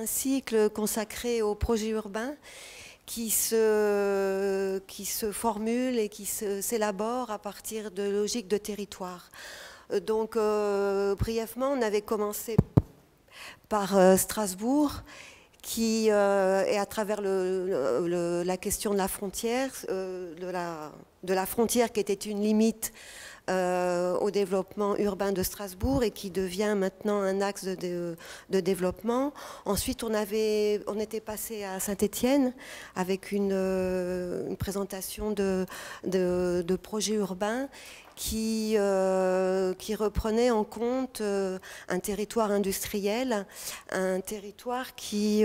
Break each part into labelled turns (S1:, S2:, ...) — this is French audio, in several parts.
S1: un cycle consacré aux projets urbains qui se formule et qui s'élabore à partir de logiques de territoire. Donc, brièvement, on avait commencé par Strasbourg, qui, et à travers la question de la frontière, de la frontière qui était une limite au développement urbain de Strasbourg et qui devient maintenant un axe de développement. Ensuite, on était passé à Saint-Étienne avec une présentation de projets urbains qui reprenait en compte un territoire industriel, un territoire qui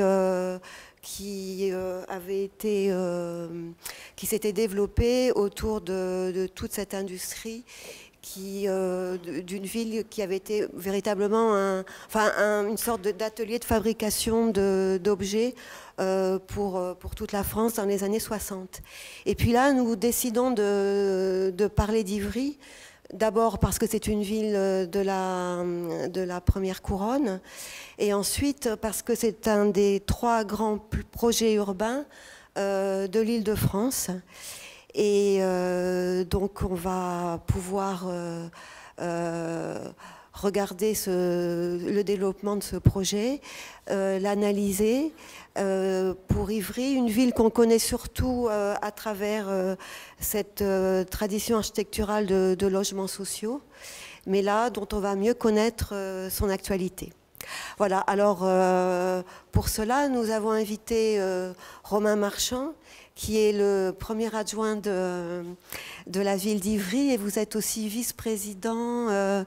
S1: s'était développé autour de toute cette industrie d'une ville qui avait été véritablement une sorte d'atelier de fabrication d'objets pour toute la France dans les années 60. Et puis là, nous décidons de parler d'Ivry, d'abord parce que c'est une ville de la première couronne, et ensuite parce que c'est un des 3 grands projets urbains de l'Île-de-France. Et donc on va pouvoir regarder le développement de ce projet, l'analyser. Pour Ivry, une ville qu'on connaît surtout à travers cette tradition architecturale de logements sociaux, mais là dont on va mieux connaître son actualité. Voilà, alors pour cela, nous avons invité Romain Marchand, qui est le premier adjoint de la ville d'Ivry, et vous êtes aussi vice-président,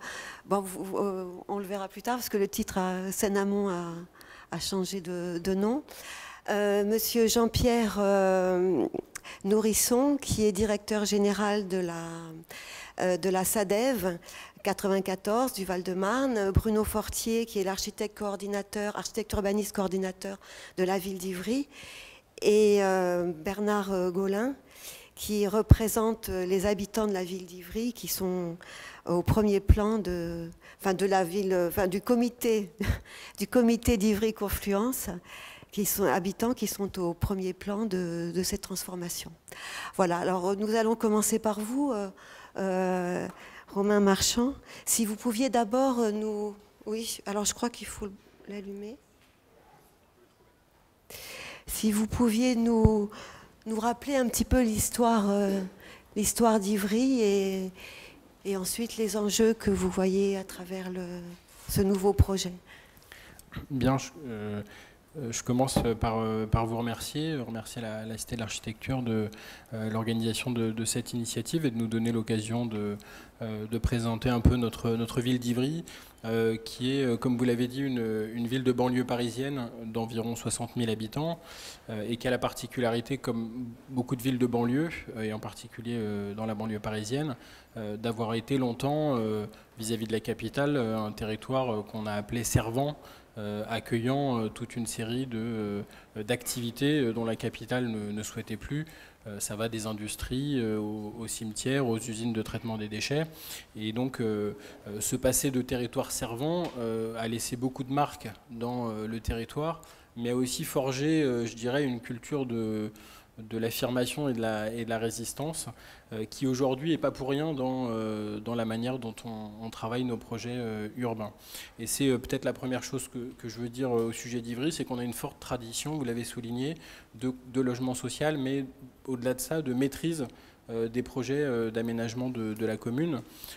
S1: on le verra plus tard, parce que le titre Seine-Amont a changé de nom. Monsieur Jean-Pierre Nourrisson, qui est directeur général de la SADEV 94 du Val-de-Marne, Bruno Fortier, qui est l'architecte coordinateur, architecte urbaniste coordinateur de la ville d'Ivry, et Bernard Gaulin, qui représente les habitants de la ville d'Ivry, qui sont au premier plan du comité d'Ivry Confluence, habitants qui sont au premier plan de cette transformation. Voilà, alors nous allons commencer par vous, Romain Marchand. Si vous pouviez d'abord nous... Oui, alors je crois qu'il faut l'allumer. Si vous pouviez nous rappeler un petit peu l'histoire d'Ivry et ensuite les enjeux que vous voyez à travers ce nouveau projet.
S2: Bien, je commence par vous remercier la Cité de l'Architecture de l'organisation de cette initiative et de nous donner l'occasion de présenter un peu notre ville d'Ivry, qui est, comme vous l'avez dit, une ville de banlieue parisienne d'environ 60 000 habitants et qui a la particularité, comme beaucoup de villes de banlieue, et en particulier dans la banlieue parisienne, d'avoir été longtemps, vis-à-vis de la capitale, un territoire qu'on a appelé servant, accueillant toute une série d'activités dont la capitale ne souhaitait plus. Ça va des industries aux cimetières, aux usines de traitement des déchets. Et donc, ce passé de territoire servant a laissé beaucoup de marques dans le territoire, mais a aussi forgé, je dirais, une culture de l'affirmation et de la résistance qui aujourd'hui n'est pas pour rien dans la manière dont on travaille nos projets urbains. Et c'est peut-être la première chose que je veux dire au sujet d'Ivry, c'est qu'on a une forte tradition, vous l'avez souligné, de logement social, mais au-delà de ça, de maîtrise des projets d'aménagement de la commune.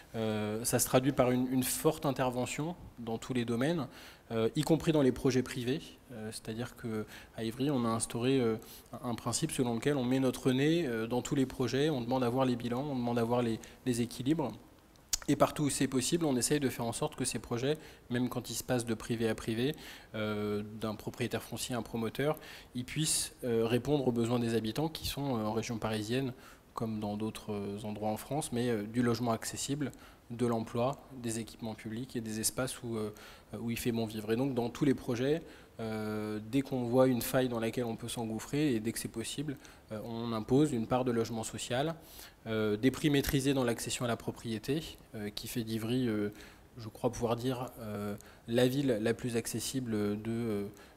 S2: Ça se traduit par une forte intervention dans tous les domaines, y compris dans les projets privés. C'est-à-dire qu'à Ivry, on a instauré un principe selon lequel on met notre nez dans tous les projets, on demande à voir les bilans, on demande à voir les équilibres. Et partout où c'est possible, on essaye de faire en sorte que ces projets, même quand ils se passent de privé à privé, d'un propriétaire foncier à un promoteur, ils puissent répondre aux besoins des habitants qui sont en région parisienne, comme dans d'autres endroits en France, mais du logement accessible, de l'emploi, des équipements publics et des espaces où il fait bon vivre. Et donc dans tous les projets, dès qu'on voit une faille dans laquelle on peut s'engouffrer et dès que c'est possible, on impose une part de logement social, des prix maîtrisés dans l'accession à la propriété, qui fait d'Ivry, je crois pouvoir dire, la ville la plus accessible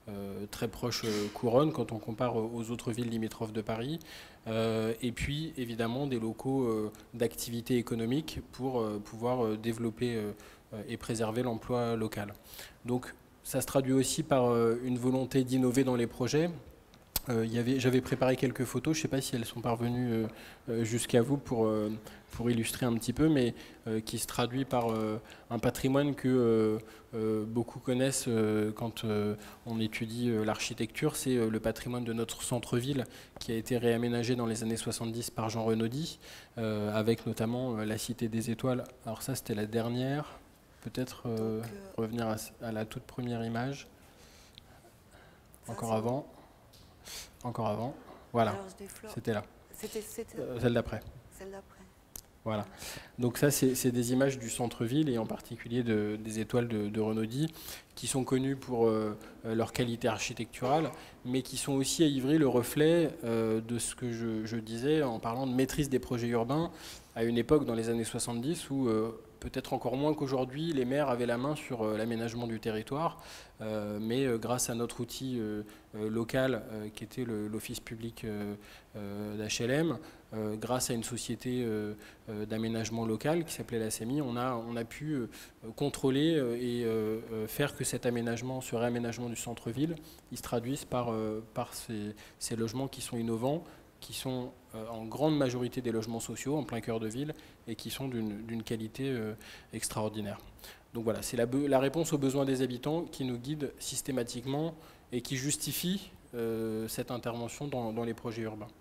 S2: très proche couronne quand on compare aux autres villes limitrophes de Paris. Et puis évidemment des locaux d'activité économique pour pouvoir développer et préserver l'emploi local. Donc ça se traduit aussi par une volonté d'innover dans les projets. J'avais préparé quelques photos, je ne sais pas si elles sont parvenues jusqu'à vous pour illustrer un petit peu, mais qui se traduit par un patrimoine que beaucoup connaissent quand on étudie l'architecture. C'est le patrimoine de notre centre-ville qui a été réaménagé dans les années 70 par Jean Renaudy, avec notamment la Cité des Étoiles. Alors ça, c'était la dernière. Peut-être revenir à la toute première image. Encore avant. Encore avant. Voilà, c'était là.
S1: C'était
S2: celle d'après.
S1: Celle d'après.
S2: Voilà. Donc ça, c'est des images du centre-ville et en particulier des étoiles de Renaudy qui sont connues pour leur qualité architecturale, mais qui sont aussi à Ivry le reflet de ce que je disais en parlant de maîtrise des projets urbains à une époque dans les années 70 où peut-être encore moins qu'aujourd'hui, les maires avaient la main sur l'aménagement du territoire, mais grâce à notre outil local qui était l'Office public d'HLM, grâce à une société d'aménagement local qui s'appelait la CEMI, on a pu contrôler et faire que cet aménagement, ce réaménagement du centre-ville, il se traduise par ces logements qui sont innovants, qui sont en grande majorité des logements sociaux en plein cœur de ville et qui sont d'une qualité extraordinaire. Donc voilà, c'est la réponse aux besoins des habitants qui nous guide systématiquement et qui justifie cette intervention dans les projets urbains.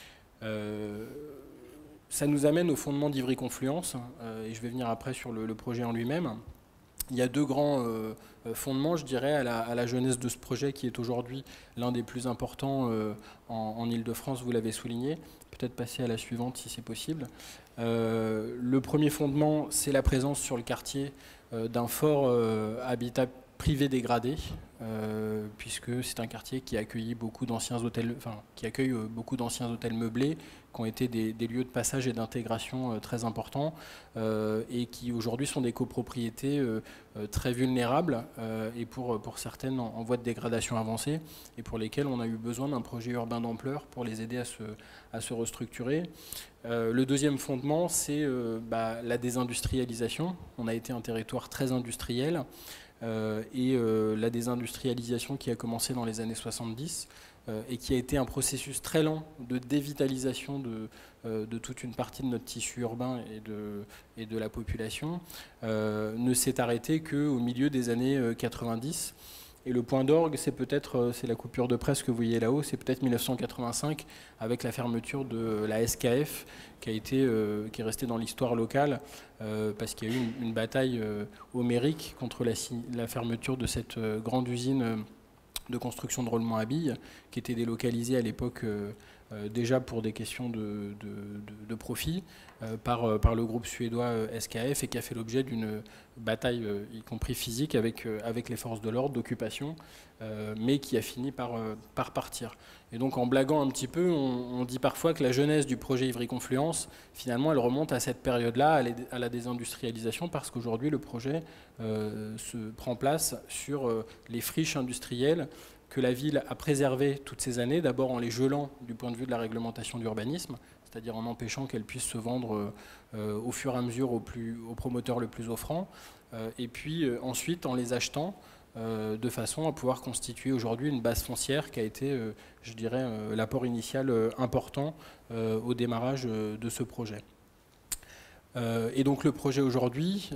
S2: Ça nous amène au fondement d'Ivry Confluence, et je vais venir après sur le projet en lui-même. Il y a deux grands fondements, je dirais, à la jeunesse de ce projet qui est aujourd'hui l'un des plus importants en Ile-de-France, vous l'avez souligné. Peut-être passer à la suivante si c'est possible. Le premier fondement, c'est la présence sur le quartier d'un fort habitat privé dégradé, puisque c'est un quartier qui accueille beaucoup d'anciens hôtels, meublés, qui ont été des lieux de passage et d'intégration très importants, et qui aujourd'hui sont des copropriétés très vulnérables, et pour certaines en voie de dégradation avancée, et pour lesquelles on a eu besoin d'un projet urbain d'ampleur pour les aider à se restructurer. Le deuxième fondement, c'est la désindustrialisation. On a été un territoire très industriel, et la désindustrialisation qui a commencé dans les années 70 et qui a été un processus très lent de dévitalisation de toute une partie de notre tissu urbain et de la population, ne s'est arrêté qu'au milieu des années 90. Et le point d'orgue, c'est la coupure de presse que vous voyez là-haut, c'est peut-être 1985 avec la fermeture de la SKF qui est restée dans l'histoire locale parce qu'il y a eu une bataille homérique contre la fermeture de cette grande usine de construction de roulements à billes qui était délocalisée à l'époque déjà pour des questions de profit par le groupe suédois SKF et qui a fait l'objet d'une bataille, y compris physique, avec les forces de l'ordre d'occupation, mais qui a fini par partir. Et donc en blaguant un petit peu, on dit parfois que la jeunesse du projet Ivry Confluence, finalement, elle remonte à cette période-là, à la désindustrialisation, parce qu'aujourd'hui, le projet se prend place sur les friches industrielles que la ville a préservées toutes ces années, d'abord en les gelant du point de vue de la réglementation d'urbanisme, c'est-à-dire en empêchant qu'elles puissent se vendre au fur et à mesure au promoteur le plus offrant, et puis ensuite en les achetant de façon à pouvoir constituer aujourd'hui une base foncière qui a été, je dirais, l'apport initial important au démarrage de ce projet. Et donc le projet aujourd'hui,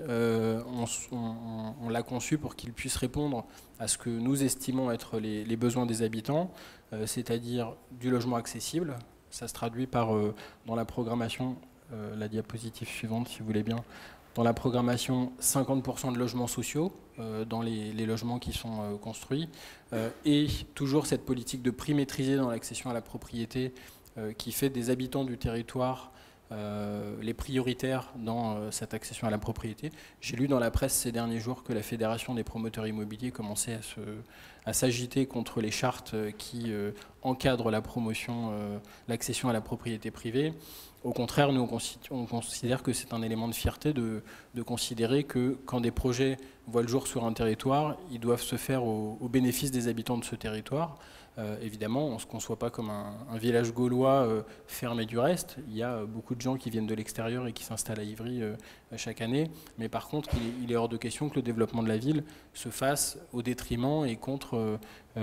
S2: on l'a conçu pour qu'il puisse répondre à ce que nous estimons être les besoins des habitants, c'est-à-dire du logement accessible. Ça se traduit par, dans la programmation, la diapositive suivante si vous voulez bien, dans la programmation 50% de logements sociaux dans les logements qui sont construits, et toujours cette politique de prix maîtrisé dans l'accession à la propriété qui fait des habitants du territoire les prioritaires dans cette accession à la propriété. J'ai lu dans la presse ces derniers jours que la Fédération des promoteurs immobiliers commençait à s'agiter contre les chartes qui encadrent la promotion, l'accession à la propriété privée. Au contraire, nous, on considère que c'est un élément de fierté de considérer que quand des projets voient le jour sur un territoire, ils doivent se faire au bénéfice des habitants de ce territoire. Évidemment, on ne se conçoit pas comme un village gaulois fermé du reste. Il y a beaucoup de gens qui viennent de l'extérieur et qui s'installent à Ivry chaque année. Mais par contre, il est hors de question que le développement de la ville se fasse au détriment et contre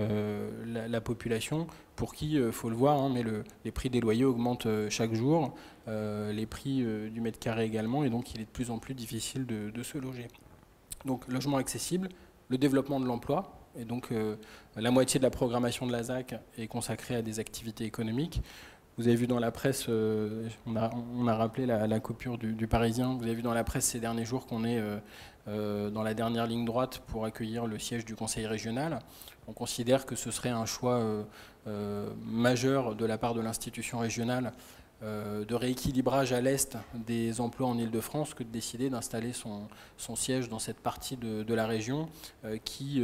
S2: la population, pour qui, il faut le voir, hein, mais les prix des loyers augmentent chaque jour, les prix du mètre carré également, et donc il est de plus en plus difficile de se loger. Donc logement accessible, le développement de l'emploi, et donc la moitié de la programmation de la ZAC est consacrée à des activités économiques. Vous avez vu dans la presse, on a rappelé la coupure du Parisien, vous avez vu dans la presse ces derniers jours qu'on est dans la dernière ligne droite pour accueillir le siège du Conseil régional. On considère que ce serait un choix majeur de la part de l'institution régionale de rééquilibrage à l'est des emplois en Île-de-France que de décider d'installer son siège dans cette partie de la région qui,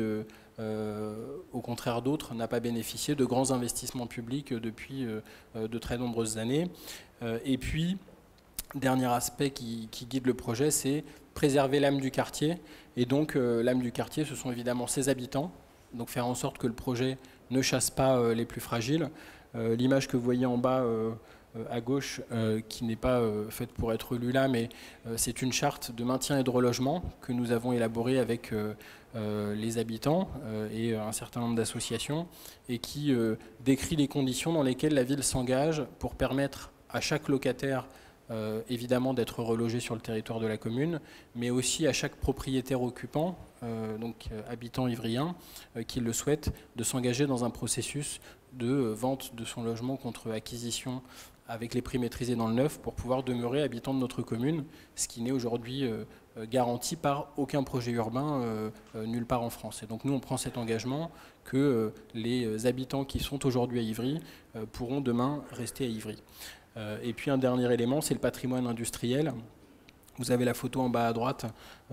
S2: au contraire d'autres, n'a pas bénéficié de grands investissements publics depuis de très nombreuses années. Et puis, dernier aspect qui guide le projet, c'est préserver l'âme du quartier. Et donc, l'âme du quartier, ce sont évidemment ses habitants. Donc, faire en sorte que le projet ne chasse pas les plus fragiles. L'image que vous voyez en bas à gauche, qui n'est pas faite pour être lue là, mais c'est une charte de maintien et de relogement que nous avons élaborée avec les habitants et un certain nombre d'associations, et qui décrit les conditions dans lesquelles la ville s'engage pour permettre à chaque locataire évidemment d'être relogé sur le territoire de la commune, mais aussi à chaque propriétaire occupant, donc habitant ivrien, qui le souhaite, de s'engager dans un processus de vente de son logement contre acquisition avec les prix maîtrisés dans le neuf pour pouvoir demeurer habitant de notre commune, ce qui n'est aujourd'hui garanti par aucun projet urbain nulle part en France. Et donc nous, on prend cet engagement que les habitants qui sont aujourd'hui à Ivry pourront demain rester à Ivry. Et puis un dernier élément, c'est le patrimoine industriel. Vous avez la photo en bas à droite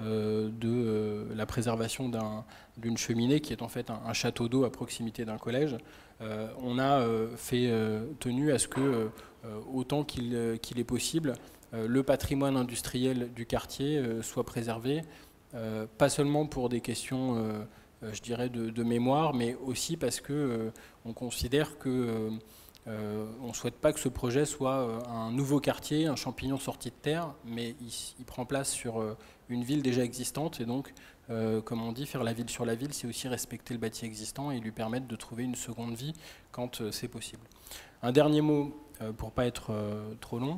S2: de la préservation d'une cheminée qui est en fait un château d'eau à proximité d'un collège. On a tenu à ce que, autant qu'il est possible, le patrimoine industriel du quartier soit préservé, pas seulement pour des questions, je dirais, de mémoire, mais aussi parce que on considère que on ne souhaite pas que ce projet soit un nouveau quartier, un champignon sorti de terre, mais il prend place sur une ville déjà existante. Et donc, comme on dit, faire la ville sur la ville, c'est aussi respecter le bâti existant et lui permettre de trouver une seconde vie quand c'est possible. Un dernier mot, pour ne pas être trop long,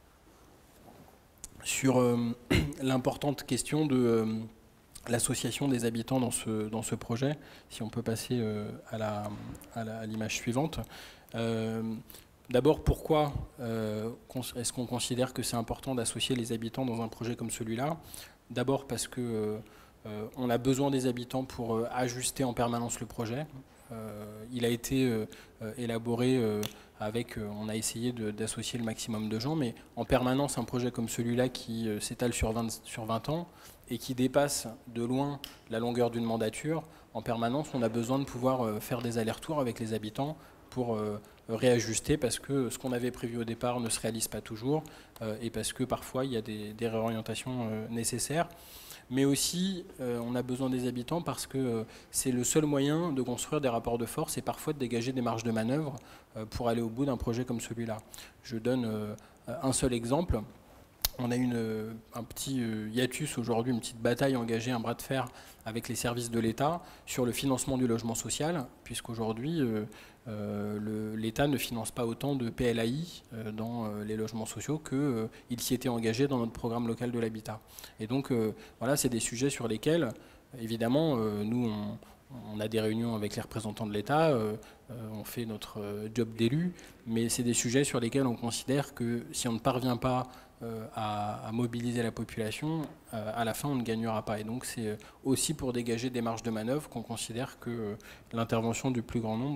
S2: sur l'importante question de l'association des habitants dans ce projet. Si on peut passer à l'image suivante. D'abord, pourquoi est-ce qu'on considère que c'est important d'associer les habitants dans un projet comme celui-là? D'abord parce que on a besoin des habitants pour ajuster en permanence le projet. Il a été élaboré on a essayé d'associer le maximum de gens, mais en permanence, un projet comme celui-là qui s'étale sur 20 ans et qui dépasse de loin la longueur d'une mandature, en permanence, on a besoin de pouvoir faire des allers-retours avec les habitants pour réajuster, parce que ce qu'on avait prévu au départ ne se réalise pas toujours, et parce que parfois il y a des réorientations nécessaires. Mais aussi, on a besoin des habitants parce que c'est le seul moyen de construire des rapports de force et parfois de dégager des marges de manœuvre pour aller au bout d'un projet comme celui-là. Je donne un seul exemple. On a un petit hiatus aujourd'hui, une petite bataille engagée, un bras de fer avec les services de l'État sur le financement du logement social, puisqu'aujourd'hui, l'État ne finance pas autant de PLAI dans les logements sociaux qu'il s'y était engagé dans notre programme local de l'habitat. Et donc, voilà, c'est des sujets sur lesquels, évidemment, nous, on a des réunions avec les représentants de l'État, on fait notre job d'élu, mais c'est des sujets sur lesquels on considère que si on ne parvient pas à mobiliser la population, à la fin on ne gagnera pas. Et donc c'est aussi pour dégager des marges de manœuvre qu'on considère que l'intervention du plus grand nombre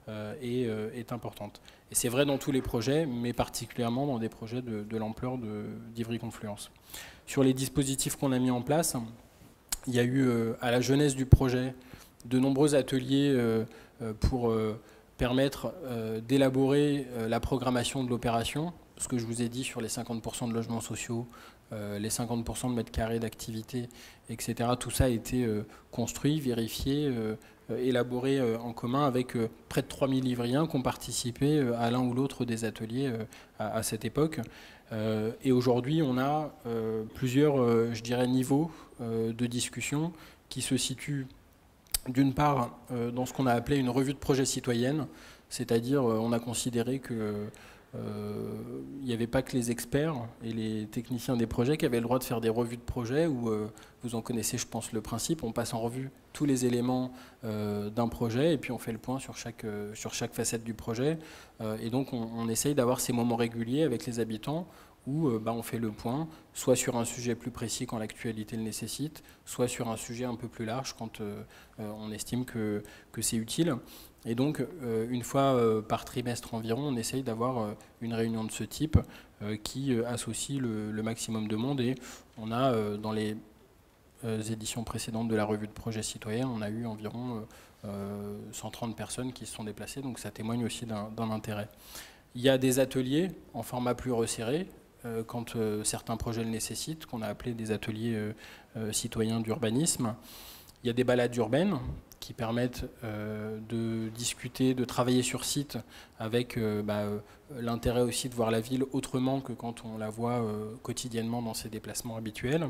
S2: est importante. Et c'est vrai dans tous les projets, mais particulièrement dans des projets de l'ampleur d'Ivry Confluence. Sur les dispositifs qu'on a mis en place, il y a eu à la jeunesse du projet de nombreux ateliers pour permettre d'élaborer la programmation de l'opération. Ce que je vous ai dit sur les 50% de logements sociaux, les 50% de mètres carrés d'activité, etc. Tout ça a été construit, vérifié, élaboré en commun avec près de 3000 Ivriens qui ont participé à l'un ou l'autre des ateliers à cette époque. Et aujourd'hui, on a plusieurs, je dirais, niveaux de discussion qui se situent d'une part dans ce qu'on a appelé une revue de projet citoyenne, c'est-à-dire on a considéré que il n'y avait pas que les experts et les techniciens des projets qui avaient le droit de faire des revues de projet où, vous en connaissez je pense le principe, on passe en revue tous les éléments d'un projet et puis on fait le point sur chaque facette du projet. Et donc on essaye d'avoir ces moments réguliers avec les habitants où on fait le point, soit sur un sujet plus précis quand l'actualité le nécessite, soit sur un sujet un peu plus large quand on estime que c'est utile. Et donc, une fois par trimestre environ, on essaye d'avoir une réunion de ce type qui associe le maximum de monde. Et on a, dans les éditions précédentes de la revue de projet citoyen, on a eu environ 130 personnes qui se sont déplacées. Donc ça témoigne aussi d'un intérêt. Il y a des ateliers en format plus resserré, quand certains projets le nécessitent, qu'on a appelé des ateliers citoyens d'urbanisme. Il y a des balades urbaines qui permettent de discuter, de travailler sur site avec l'intérêt aussi de voir la ville autrement que quand on la voit quotidiennement dans ses déplacements habituels.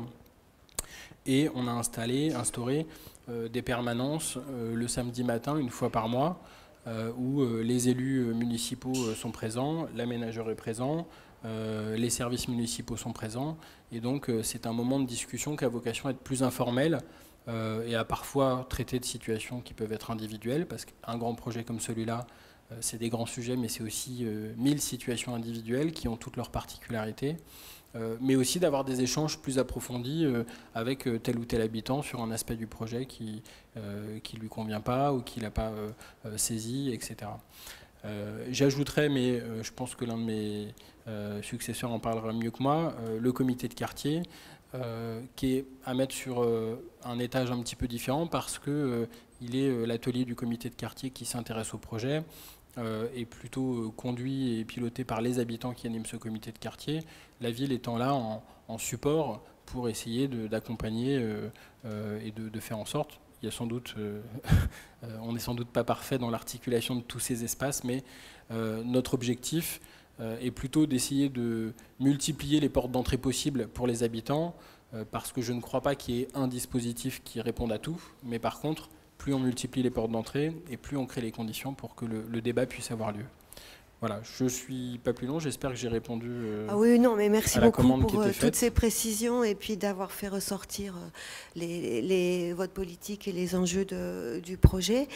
S2: Et on a instauré des permanences le samedi matin, une fois par mois, où les élus municipaux sont présents, l'aménageur est présent, les services municipaux sont présents. Et donc c'est un moment de discussion qui a vocation à être plus informel, et à parfois traiter de situations qui peuvent être individuelles, parce qu'un grand projet comme celui-là, c'est des grands sujets, mais c'est aussi 1000 situations individuelles qui ont toutes leurs particularités, mais aussi d'avoir des échanges plus approfondis avec tel ou tel habitant sur un aspect du projet qui lui convient pas ou qui l'a pas saisi, etc. J'ajouterais, mais je pense que l'un de mes successeurs en parlera mieux que moi, le comité de quartier, qui est à mettre sur un étage un petit peu différent parce que il est l'atelier du comité de quartier qui s'intéresse au projet, est plutôt conduit et piloté par les habitants qui animent ce comité de quartier, la ville étant là en support pour essayer d'accompagner et de faire en sorte. Il y a sans doute, on n'est sans doute pas parfait dans l'articulation de tous ces espaces, mais notre objectif est plutôt d'essayer de multiplier les portes d'entrée possibles pour les habitants, parce que je ne crois pas qu'il y ait un dispositif qui réponde à tout, mais par contre, plus on multiplie les portes d'entrée et plus on crée les conditions pour que le débat puisse avoir lieu. Voilà, je ne suis pas plus long, j'espère que j'ai répondu
S1: ah oui, non, mais merci beaucoup pour toutes
S2: faite.
S1: ces précisions et puis d'avoir fait ressortir votre politique et les enjeux du projet.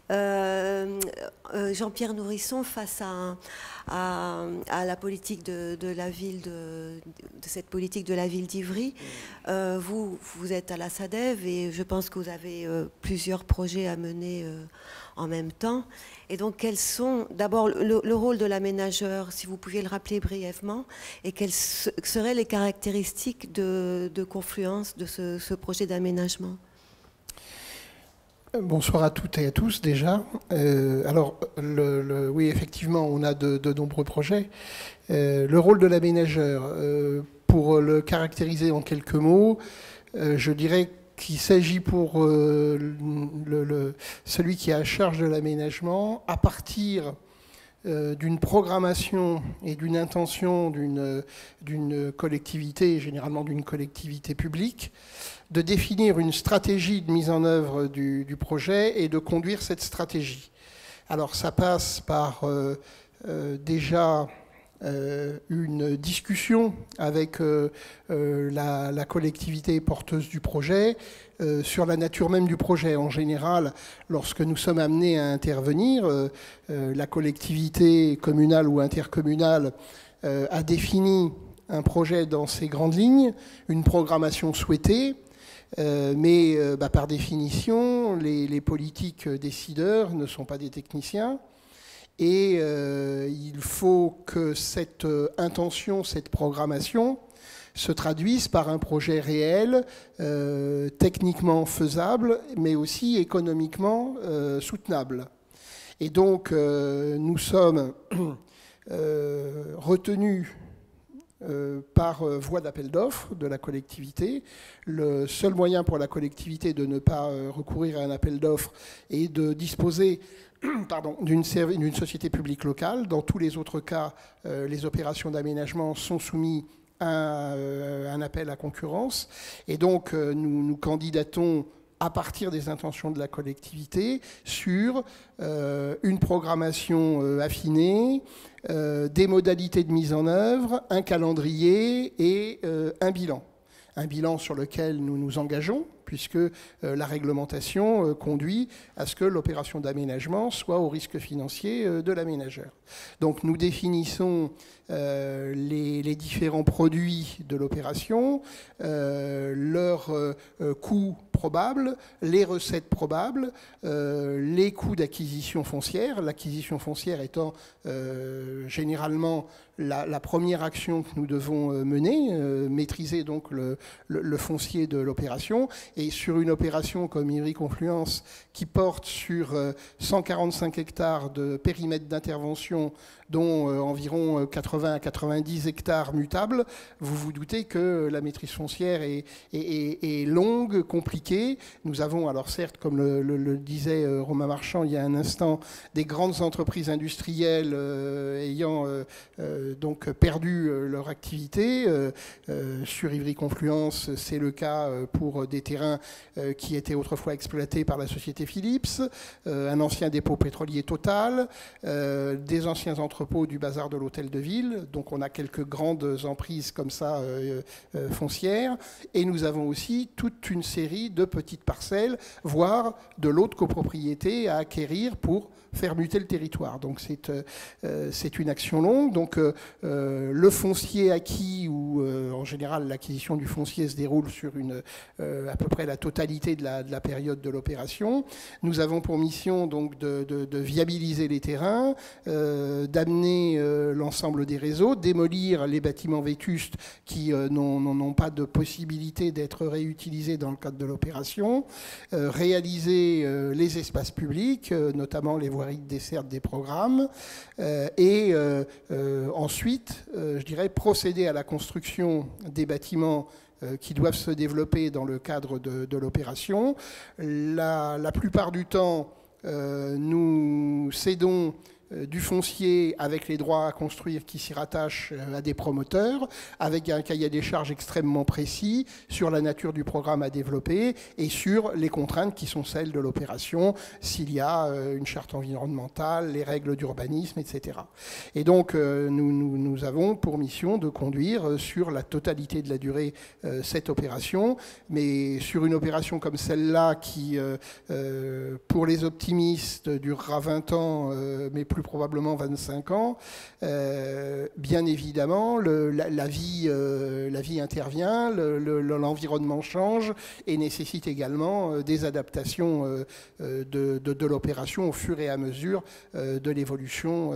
S1: Jean-Pierre Nourisson, face à la politique de la ville, de cette politique de la ville d'Ivry, vous êtes à la SADEV et je pense que vous avez plusieurs projets à mener en même temps. Et donc, quels sont d'abord le rôle de l'aménageur, si vous pouviez le rappeler brièvement, et quelles seraient les caractéristiques de confluence de ce projet d'aménagement?
S3: Bonsoir à toutes et à tous déjà. Alors, oui, effectivement, on a de nombreux projets. Le rôle de l'aménageur, pour le caractériser en quelques mots, je dirais qu'il s'agit pour celui qui est à charge de l'aménagement, à partir d'une programmation et d'une intention d'une collectivité, généralement d'une collectivité publique, de définir une stratégie de mise en œuvre du projet et de conduire cette stratégie. Alors ça passe par déjà une discussion avec la collectivité porteuse du projet sur la nature même du projet. En général, lorsque nous sommes amenés à intervenir, la collectivité communale ou intercommunale a défini un projet dans ses grandes lignes, une programmation souhaitée, mais par définition, les politiques décideurs ne sont pas des techniciens. et il faut que cette intention, cette programmation se traduise par un projet réel, techniquement faisable, mais aussi économiquement soutenable. Et donc, nous sommes retenus par voie d'appel d'offres de la collectivité. Le seul moyen pour la collectivité de ne pas recourir à un appel d'offres est de disposer d'une société publique locale. Dans tous les autres cas, les opérations d'aménagement sont soumises à un appel à concurrence. Et donc, nous candidatons à partir des intentions de la collectivité sur une programmation affinée, des modalités de mise en œuvre, un calendrier et un bilan. Un bilan sur lequel nous nous engageons, puisque la réglementation conduit à ce que l'opération d'aménagement soit au risque financier de l'aménageur. Donc nous définissons les différents produits de l'opération, leurs coûts probables, les recettes probables, les coûts d'acquisition foncière, l'acquisition foncière étant généralement la première action que nous devons mener, maîtriser donc le foncier de l'opération. Et sur une opération comme Ivry Confluence qui porte sur 145 hectares de périmètre d'intervention, dont environ 80 à 90 hectares mutables, vous vous doutez que la maîtrise foncière est longue, compliquée. Nous avons, alors certes, comme le disait Romain Marchand il y a un instant, des grandes entreprises industrielles ayant donc perdu leur activité. Sur Ivry Confluence, c'est le cas pour des terrains qui étaient autrefois exploités par la société Philips, un ancien dépôt pétrolier Total, des anciens entrepôts du bazar de l'hôtel de ville. Donc on a quelques grandes emprises comme ça foncières. Et nous avons aussi toute une série de petites parcelles, voire de l'autre copropriété à acquérir pour faire muter le territoire. Donc c'est une action longue. Donc le foncier acquis, ou en général l'acquisition du foncier se déroule sur à peu près la totalité de la période de l'opération. Nous avons pour mission donc de viabiliser les terrains, d'amener l'ensemble des réseaux, démolir les bâtiments vétustes qui n'ont pas de possibilité d'être réutilisés dans le cadre de l'opération, réaliser les espaces publics, notamment les voiries de desserte des programmes, et ensuite, je dirais, procéder à la construction des bâtiments qui doivent se développer dans le cadre de l'opération. La plupart du temps, nous cédons du foncier avec les droits à construire qui s'y rattachent à des promoteurs, avec un cahier des charges extrêmement précis sur la nature du programme à développer et sur les contraintes qui sont celles de l'opération, s'il y a une charte environnementale, les règles d'urbanisme, etc. Et donc nous avons pour mission de conduire sur la totalité de la durée cette opération, mais sur une opération comme celle-là qui, pour les optimistes, durera 20 ans, mais plus probablement 25 ans, bien évidemment, la vie intervient, l'environnement change et nécessite également des adaptations de l'opération au fur et à mesure de l'évolution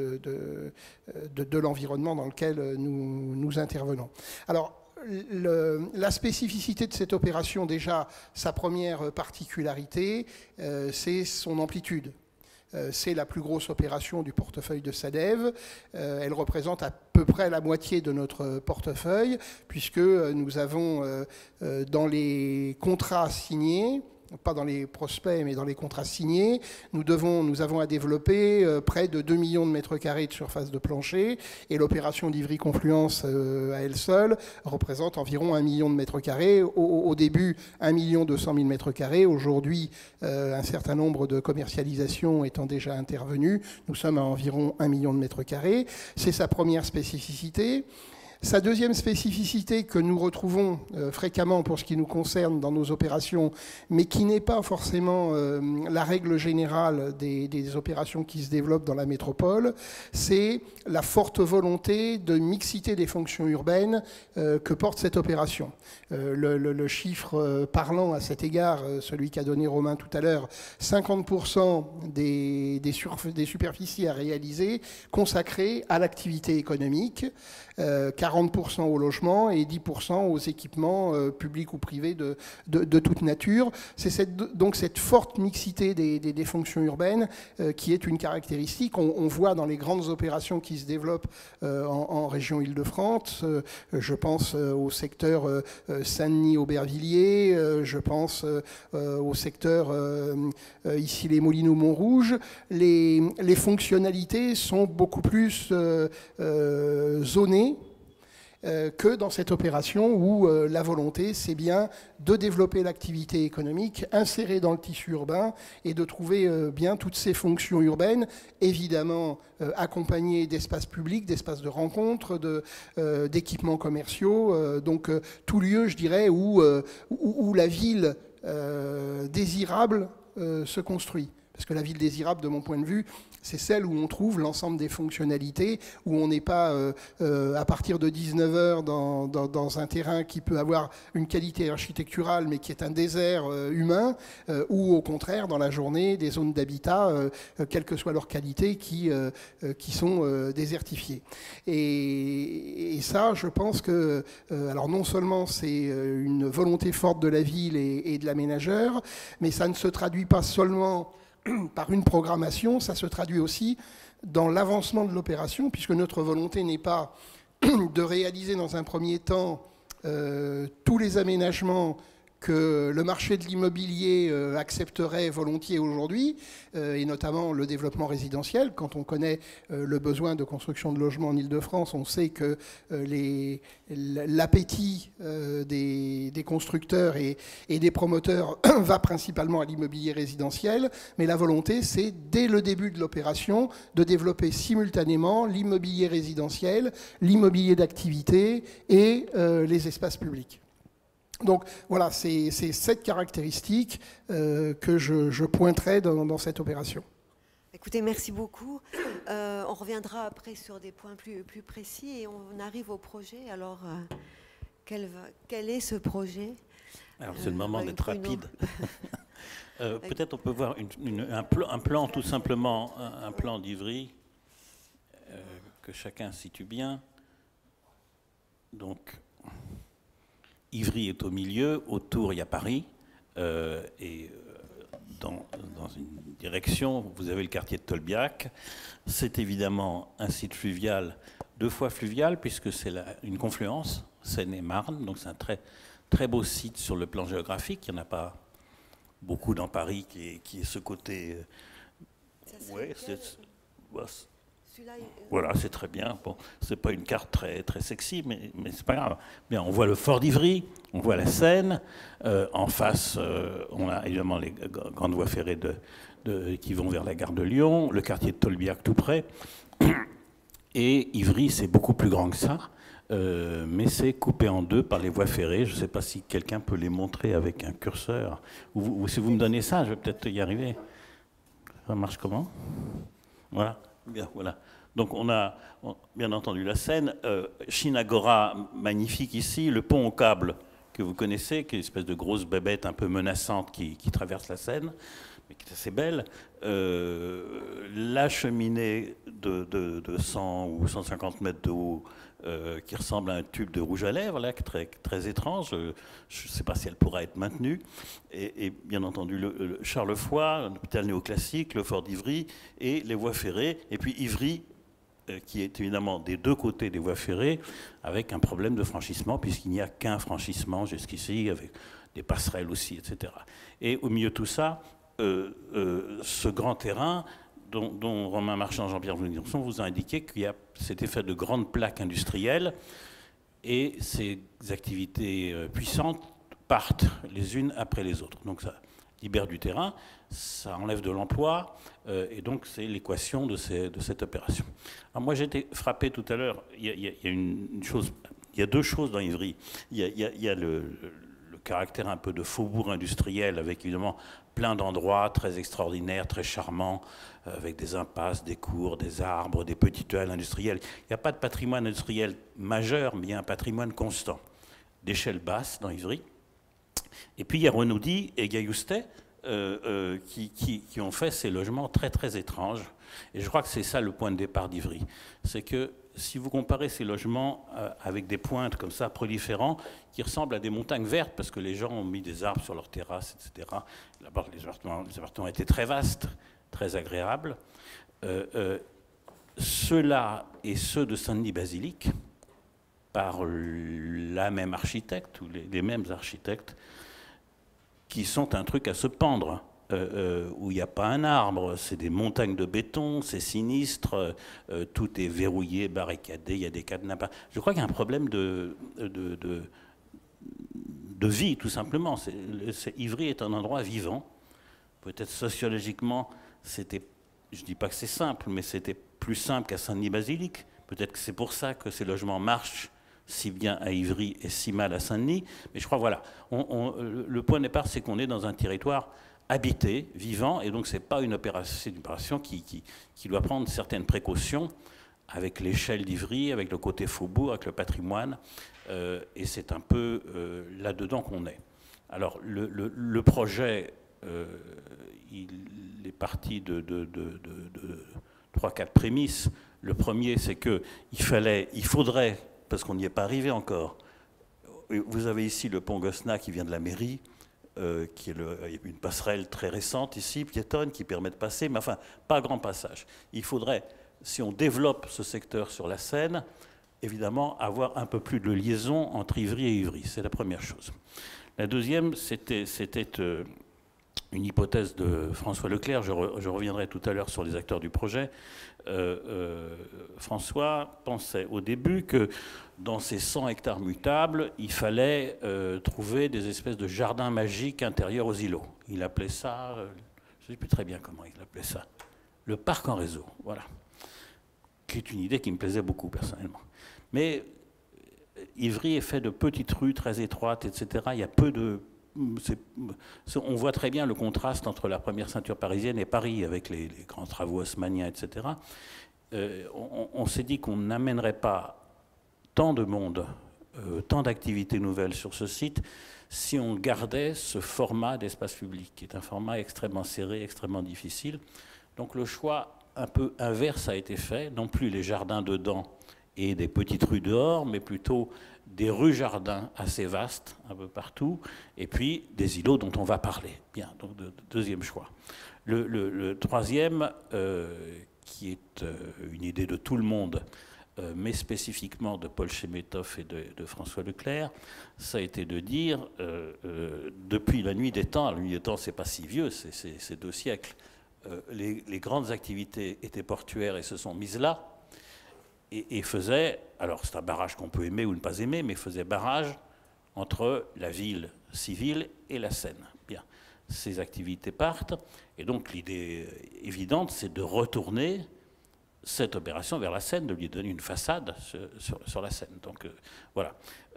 S3: de l'environnement dans lequel nous intervenons. Alors, la spécificité de cette opération, déjà, sa première particularité, c'est son amplitude. C'est la plus grosse opération du portefeuille de SADEV. Elle représente à peu près la moitié de notre portefeuille, puisque nous avons dans les contrats signés, pas dans les prospects, mais dans les contrats signés, nous avons à développer près de 2 millions de mètres carrés de surface de plancher, et l'opération d'Ivry Confluence à elle seule représente environ 1 million de mètres carrés. Au début, 1 200 000 mètres carrés. Aujourd'hui, un certain nombre de commercialisations étant déjà intervenues, nous sommes à environ 1 million de mètres carrés. C'est sa première spécificité. Sa deuxième spécificité que nous retrouvons fréquemment pour ce qui nous concerne dans nos opérations, mais qui n'est pas forcément la règle générale des opérations qui se développent dans la métropole, c'est la forte volonté de mixité des fonctions urbaines que porte cette opération. Le chiffre parlant à cet égard, celui qu'a donné Romain tout à l'heure, 50% des superficies à réaliser consacrées à l'activité économique, 40% au logement et 10% aux équipements publics ou privés de toute nature. C'est donc cette forte mixité des fonctions urbaines qui est une caractéristique. On voit dans les grandes opérations qui se développent en région Île-de-France, je pense au secteur Saint-Denis-Aubervilliers, je pense au secteur ici les Moulineaux-Montrouge, les fonctionnalités sont beaucoup plus zonées que dans cette opération où la volonté, c'est bien de développer l'activité économique, insérer dans le tissu urbain et de trouver bien toutes ces fonctions urbaines, évidemment accompagnées d'espaces publics, d'espaces de rencontres, d'équipements commerciaux, donc tout lieu, je dirais, où la ville désirable se construit. Parce que la ville désirable, de mon point de vue, c'est celle où on trouve l'ensemble des fonctionnalités, où on n'est pas à partir de 19h dans un terrain qui peut avoir une qualité architecturale, mais qui est un désert humain, ou au contraire, dans la journée, des zones d'habitat, quelle que soit leur qualité, qui sont désertifiées. Et ça, je pense que, alors non seulement c'est une volonté forte de la ville et de l'aménageur, mais ça ne se traduit pas seulement par une programmation, ça se traduit aussi dans l'avancement de l'opération, puisque notre volonté n'est pas de réaliser dans un premier temps tous les aménagements que le marché de l'immobilier accepterait volontiers aujourd'hui, et notamment le développement résidentiel. Quand on connaît le besoin de construction de logements en Île-de-France, on sait que l'appétit des constructeurs et des promoteurs va principalement à l'immobilier résidentiel, mais la volonté, c'est dès le début de l'opération de développer simultanément l'immobilier résidentiel, l'immobilier d'activité et les espaces publics. Donc voilà, c'est cette caractéristique que je pointerai dans cette opération.
S1: Écoutez, merci beaucoup. On reviendra après sur des points plus précis et on arrive au projet. Alors, quel est ce projet?
S4: Alors c'est le moment d'être rapide. Peut-être on peut voir un plan tout simplement, un plan d'Ivry, que chacun situe bien. Donc, Ivry est au milieu, autour il y a Paris, et dans une direction, vous avez le quartier de Tolbiac. C'est évidemment un site fluvial, 2 fois fluvial, puisque c'est une confluence, Seine et Marne, donc c'est un très, très beau site sur le plan géographique. Il n'y en a pas beaucoup dans Paris qui est ce côté... Ouais, voilà, c'est très bien. Bon, c'est pas une carte très, très sexy, mais c'est pas grave. Bien, on voit le fort d'Ivry, on voit la Seine. En face, on a évidemment les grandes voies ferrées qui vont vers la gare de Lyon, le quartier de Tolbiac tout près. Et Ivry, c'est beaucoup plus grand que ça, mais c'est coupé en 2 par les voies ferrées. Je ne sais pas si quelqu'un peut les montrer avec un curseur. Ou si vous me donnez ça, je vais peut-être y arriver. Ça marche comment? Voilà. Bien, voilà. Donc on a bien entendu la Seine, Chinagora, magnifique ici, le pont au câble que vous connaissez, qui est une espèce de grosse bébête un peu menaçante qui traverse la Seine, mais qui est assez belle. La cheminée de 100 ou 150 mètres de haut, qui ressemble à un tube de rouge à lèvres, là, très, très étrange. Je ne sais pas si elle pourra être maintenue. Et bien entendu, le Charlefoy, un hôpital néoclassique, le fort d'Ivry et les voies ferrées. Et puis Ivry, qui est évidemment des 2 côtés des voies ferrées, avec un problème de franchissement, puisqu'il n'y a qu'un franchissement jusqu'ici, avec des passerelles aussi, etc. Et au milieu de tout ça, ce grand terrain dont Romain Marchand, Jean-Pierre Journilson vous a indiqué qu'il c'était fait de grandes plaques industrielles, et ces activités puissantes partent les unes après les autres. Donc ça, libère du terrain, ça enlève de l'emploi, et donc c'est l'équation de cette opération. Alors moi j'ai été frappé tout à l'heure, il y a deux choses dans Ivry. Il y a le caractère un peu de faubourg industriel, avec évidemment plein d'endroits très extraordinaires, très charmants, avec des impasses, des cours, des arbres, des petites halles industrielles. Il n'y a pas de patrimoine industriel majeur, mais il y a un patrimoine constant, d'échelle basse dans Ivry. Et puis il y a Renaudy et Gailloustet qui ont fait ces logements très très étranges. Et je crois que c'est ça le point de départ d'Ivry. C'est que si vous comparez ces logements avec des pointes comme ça, proliférants, qui ressemblent à des montagnes vertes, parce que les gens ont mis des arbres sur leurs terrasses, etc. Là-bas, les appartements étaient très vastes, très agréables. Ceux-là et ceux de Saint-Denis-Basilique, par la même architecte, ou les mêmes architectes, qui sont un truc à se pendre, où il n'y a pas un arbre, c'est des montagnes de béton, c'est sinistre, tout est verrouillé, barricadé, il y a des cadenas. Je crois qu'il y a un problème de vie, tout simplement. Ivry est un endroit vivant. Peut-être sociologiquement, c'était, je ne dis pas que c'est simple, mais c'était plus simple qu'à Saint-Denis-Basilique. Peut-être que c'est pour ça que ces logements marchent si bien à Ivry et si mal à Saint-Denis. Mais je crois, voilà, le point de départ, c'est qu'on est dans un territoire habité, vivant, et donc c'est pas une opération, c'est une opération qui doit prendre certaines précautions avec l'échelle d'Ivry, avec le côté faubourg, avec le patrimoine, et c'est un peu là-dedans qu'on est. Alors le projet, il est parti de 3-4 prémices. Le premier, c'est qu'il faudrait, parce qu'on n'y est pas arrivé encore, vous avez ici le pont Gosselin qui vient de la mairie, il y a une passerelle très récente ici, piétonne, qui permet de passer, mais enfin, pas grand passage. Il faudrait, si on développe ce secteur sur la Seine, évidemment, avoir un peu plus de liaison entre Ivry et Ivry. C'est la première chose. La deuxième, c'était une hypothèse de François Leclerc. Je reviendrai tout à l'heure sur les acteurs du projet. François pensait au début que dans ces 100 hectares mutables, il fallait trouver des espèces de jardins magiques intérieurs aux îlots. Il appelait ça, je ne sais plus très bien comment il appelait ça, le parc en réseau, voilà. Qui est une idée qui me plaisait beaucoup personnellement. Mais Ivry est fait de petites rues très étroites, etc. Il y a peu de... On voit très bien le contraste entre la première ceinture parisienne et Paris, avec les grands travaux haussmanniens, etc. On s'est dit qu'on n'amènerait pas tant de monde, tant d'activités nouvelles sur ce site, si on gardait ce format d'espace public, qui est un format extrêmement serré, extrêmement difficile. Donc le choix un peu inverse a été fait, non plus les jardins dedans et des petites rues dehors, mais plutôt des rues-jardins assez vastes, un peu partout, et puis des îlots dont on va parler. Bien, donc deuxième choix. Le troisième, qui est une idée de tout le monde, mais spécifiquement de Paul Chemetov et de François Leclerc, ça a été de dire, depuis la nuit des temps, la nuit des temps c'est pas si vieux, c'est 2 siècles, les grandes activités étaient portuaires et se sont mises là, et faisait, alors c'est un barrage qu'on peut aimer ou ne pas aimer, mais faisait barrage entre la ville civile et la Seine. Bien, ces activités partent, et donc l'idée évidente, c'est de retourner cette opération vers la Seine, de lui donner une façade sur la Seine. Donc voilà,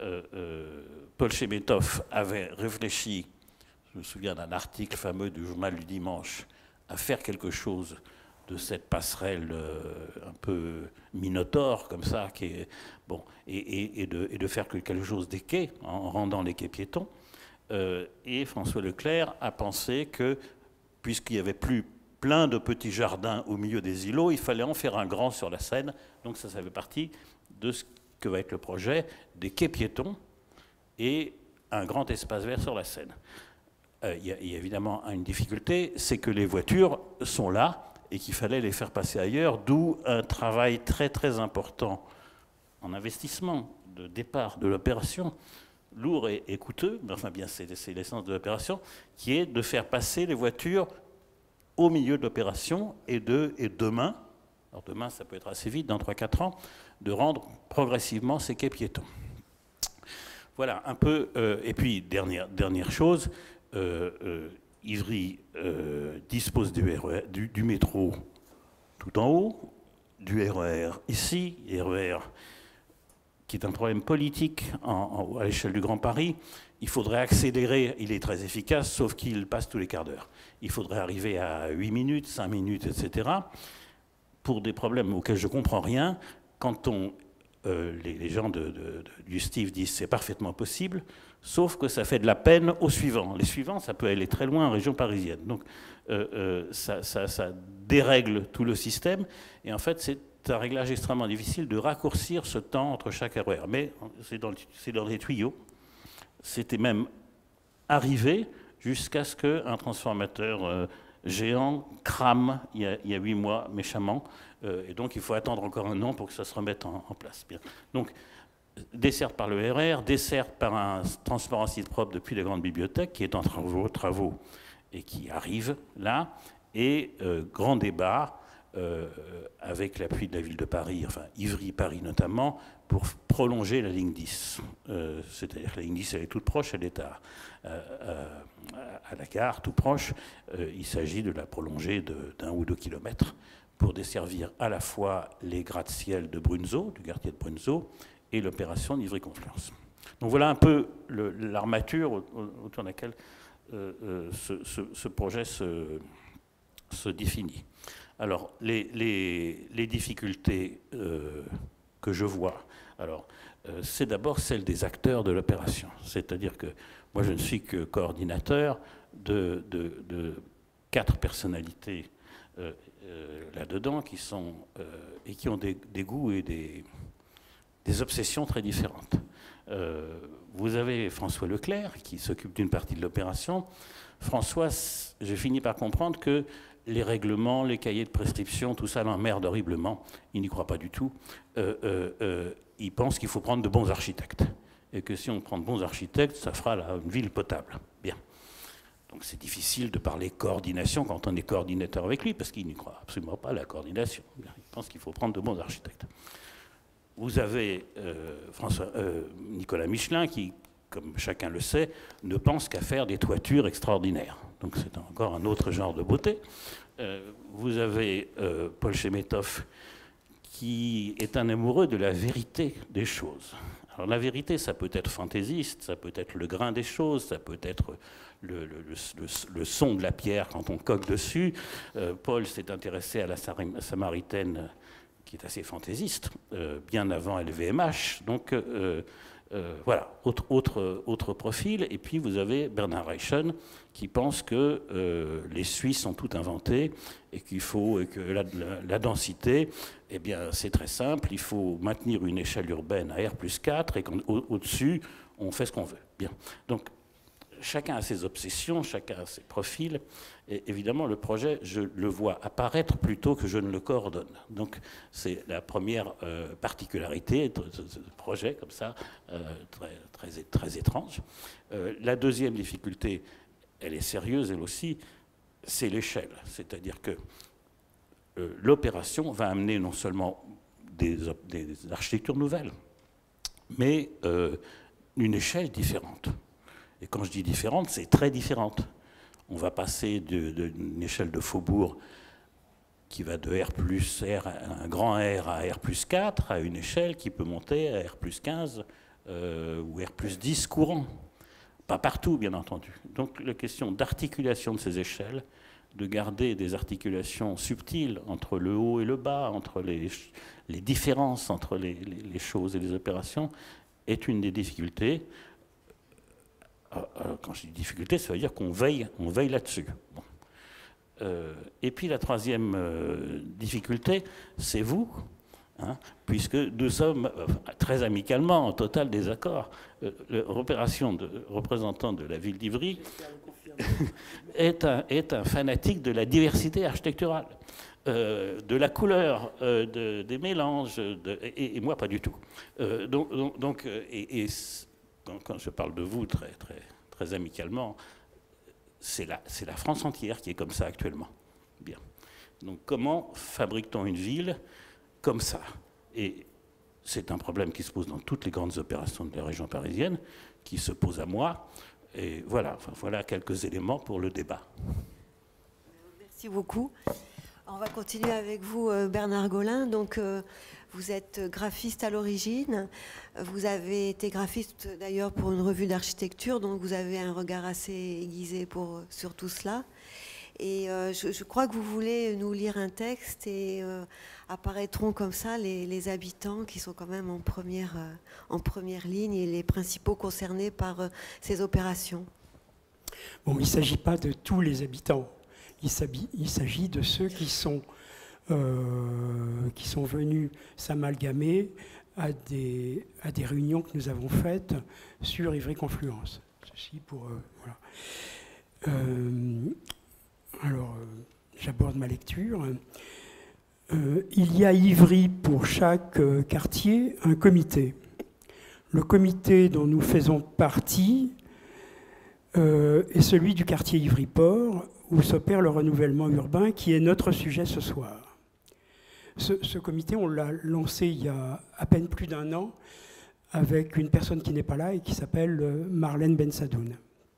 S4: Paul Chemetov avait réfléchi, je me souviens d'un article fameux du journal du dimanche, à faire quelque chose de cette passerelle un peu minotaure comme ça, qui est, bon, et de faire quelque chose des quais en rendant les quais piétons. Et François Leclerc a pensé que, puisqu'il n'y avait plus plein de petits jardins au milieu des îlots, il fallait en faire un grand sur la Seine. Donc ça fait partie de ce que va être le projet des quais piétons et un grand espace vert sur la Seine. Il y a évidemment une difficulté, c'est que les voitures sont là et qu'il fallait les faire passer ailleurs, d'où un travail très très important en investissement de départ de l'opération, lourd et coûteux, mais enfin bien c'est l'essence de l'opération, qui est de faire passer les voitures au milieu de l'opération et demain, alors demain ça peut être assez vite, dans 3-4 ans, de rendre progressivement ces quais piétons. Voilà un peu, et puis dernière chose, Ivry dispose du métro tout en haut, du RER ici, RER qui est un problème politique à l'échelle du Grand Paris. Il faudrait accélérer, il est très efficace, sauf qu'il passe tous les quarts d'heure. Il faudrait arriver à 8 minutes, 5 minutes, etc. Pour des problèmes auxquels je ne comprends rien, quand les gens du STIF disent c'est parfaitement possible, sauf que ça fait de la peine aux suivants. Les suivants, ça peut aller très loin en région parisienne. Donc ça dérègle tout le système, et en fait c'est un réglage extrêmement difficile de raccourcir ce temps entre chaque RER. Mais c'est dans les tuyaux. C'était même arrivé jusqu'à ce qu'un transformateur géant crame il y a 8 mois méchamment. Et donc il faut attendre encore un an pour que ça se remette en place. Bien. Donc desserte par le RER, desserte par un transport en site propre depuis les grandes bibliothèques qui est en travaux et qui arrive là. Et grand débat avec l'appui de la ville de Paris, enfin Ivry-Paris notamment, pour prolonger la ligne 10. C'est-à-dire que la ligne 10, elle est toute proche, elle est à la gare, tout proche. Il s'agit de la prolonger d'1 ou 2 kilomètres pour desservir à la fois les gratte-ciel de Brunzeau, du quartier de Brunzeau, et l'opération d'Ivry-Confluence. Donc voilà un peu l'armature autour de laquelle ce projet se définit. Alors, les difficultés que je vois, c'est d'abord celle des acteurs de l'opération. C'est-à-dire que moi, je ne suis que coordinateur de 4 personnalités là-dedans qui ont des goûts et des obsessions très différentes. Vous avez François Leclerc, qui s'occupe d'une partie de l'opération. François, j'ai fini par comprendre que les règlements, les cahiers de prescription, tout ça l'emmerde horriblement. Il n'y croit pas du tout. Il pense qu'il faut prendre de bons architectes. Et que si on prend de bons architectes, ça fera une ville potable. Bien. Donc c'est difficile de parler coordination quand on est coordinateur avec lui, parce qu'il n'y croit absolument pas à la coordination. Il pense qu'il faut prendre de bons architectes. Vous avez Nicolas Michelin qui, comme chacun le sait, ne pense qu'à faire des toitures extraordinaires. Donc c'est encore un autre genre de beauté. Vous avez Paul Chemetov qui est un amoureux de la vérité des choses. Alors la vérité, ça peut être fantaisiste, ça peut être le grain des choses, ça peut être le son de la pierre quand on coque dessus. Paul s'est intéressé à la Samaritaine, qui est assez fantaisiste, bien avant LVMH. Donc voilà, autre profil. Et puis vous avez Bernard Reichen qui pense que les Suisses ont tout inventé et que la densité, eh bien c'est très simple, il faut maintenir une échelle urbaine à R+4 et qu'au-dessus, on fait ce qu'on veut. Bien. Donc chacun a ses obsessions, chacun a ses profils. Et évidemment, le projet, je le vois apparaître plutôt que je ne le coordonne. Donc, c'est la première particularité de ce projet, comme ça, très étrange. La deuxième difficulté, elle est sérieuse, elle aussi, c'est l'échelle. C'est-à-dire que l'opération va amener non seulement des architectures nouvelles, mais une échelle différente. Et quand je dis différente, c'est très différente. On va passer d'une échelle de faubourg qui va de R+R, un grand R à R+4, à une échelle qui peut monter à R+15 ou R+10 courant. Pas partout, bien entendu. Donc la question d'articulation de ces échelles, de garder des articulations subtiles entre le haut et le bas, entre les différences entre les choses et les opérations, est une des difficultés. Quand je dis difficulté, ça veut dire qu'on veille là-dessus. Bon. Et puis la troisième difficulté, c'est vous, hein, puisque nous sommes très amicalement en total désaccord. L'opération de représentant de la ville d'Ivry est un fanatique de la diversité architecturale, de la couleur, des mélanges, et moi pas du tout. Quand je parle de vous très amicalement, c'est la France entière qui est comme ça actuellement. Bien. Donc comment fabrique-t-on une ville comme ça? Et c'est un problème qui se pose dans toutes les grandes opérations de la région parisienne, qui se pose à moi. Et voilà, enfin, voilà quelques éléments pour le débat.
S1: Merci beaucoup. On va continuer avec vous, Bernard Gaulin. Donc, vous êtes graphiste à l'origine. Vous avez été graphiste d'ailleurs pour une revue d'architecture, donc vous avez un regard assez aiguisé sur tout cela. Et je crois que vous voulez nous lire un texte et apparaîtront comme ça les habitants qui sont quand même en première ligne et les principaux concernés par ces opérations.
S5: Bon, il ne s'agit pas de tous les habitants. Il s'agit de ceux qui sont venus s'amalgamer à des réunions que nous avons faites sur Ivry-Confluence. Ceci pour... voilà. Alors, j'aborde ma lecture. Il y a à Ivry, pour chaque quartier, un comité. Le comité dont nous faisons partie est celui du quartier Ivry-Port, où s'opère le renouvellement urbain, qui est notre sujet ce soir. Ce comité, on l'a lancé il y a à peine plus d'1 an, avec une personne qui n'est pas là et qui s'appelle Marlène Bensadoun.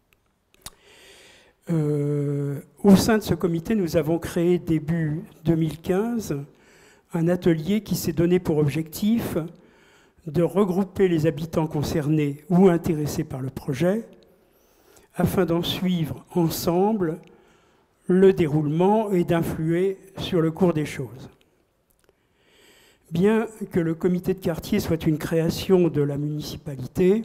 S5: Au sein de ce comité, nous avons créé début 2015 un atelier qui s'est donné pour objectif de regrouper les habitants concernés ou intéressés par le projet afin d'en suivre ensemble le déroulement et d'influer sur le cours des choses. Bien que le comité de quartier soit une création de la municipalité,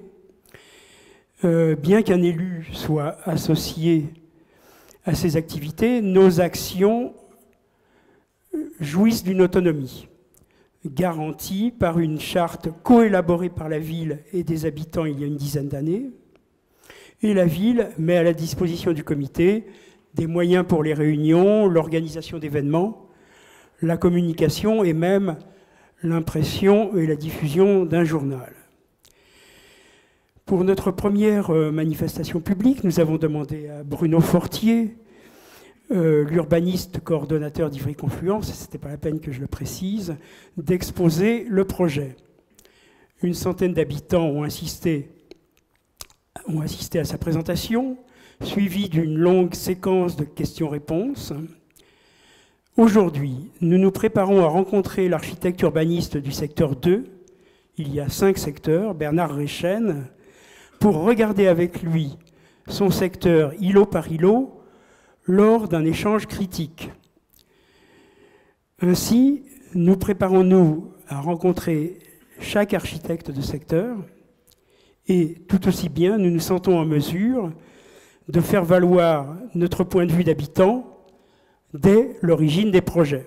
S5: bien qu'un élu soit associé à ces activités, nos actions jouissent d'une autonomie, garantie par une charte coélaborée par la ville et des habitants il y a une dizaine d'années. Et la ville met à la disposition du comité des moyens pour les réunions, l'organisation d'événements, la communication et même l'impression et la diffusion d'un journal. Pour notre première manifestation publique, nous avons demandé à Bruno Fortier, l'urbaniste coordonnateur d'Ivry-Confluence, ce n'était pas la peine que je le précise, d'exposer le projet. Une centaine d'habitants ont assisté à sa présentation, suivie d'une longue séquence de questions-réponses. Aujourd'hui, nous nous préparons à rencontrer l'architecte urbaniste du secteur 2, il y a 5 secteurs, Bernard Reichen, pour regarder avec lui son secteur îlot par îlot lors d'un échange critique. Ainsi, nous préparons-nous à rencontrer chaque architecte de secteur et tout aussi bien, nous nous sentons en mesure de faire valoir notre point de vue d'habitant dès l'origine des projets.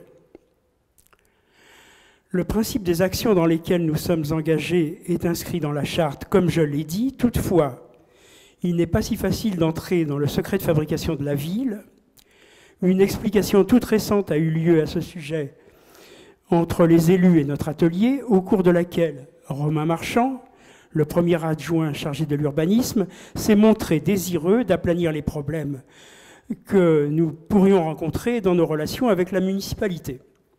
S5: Le principe des actions dans lesquelles nous sommes engagés est inscrit dans la charte, comme je l'ai dit. Toutefois, il n'est pas si facile d'entrer dans le secret de fabrication de la ville. Une explication toute récente a eu lieu à ce sujet entre les élus et notre atelier, au cours de laquelle Romain Marchand, le premier adjoint chargé de l'urbanisme, s'est montré désireux d'aplanir les problèmes que nous pourrions rencontrer dans nos relations avec la municipalité.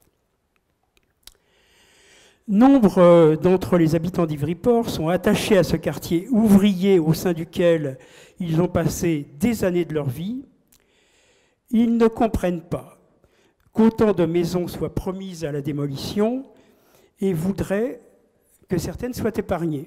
S5: Nombre d'entre les habitants d'Ivry-Port sont attachés à ce quartier ouvrier au sein duquel ils ont passé des années de leur vie. Ils ne comprennent pas qu'autant de maisons soient promises à la démolition et voudraient que certaines soient épargnées.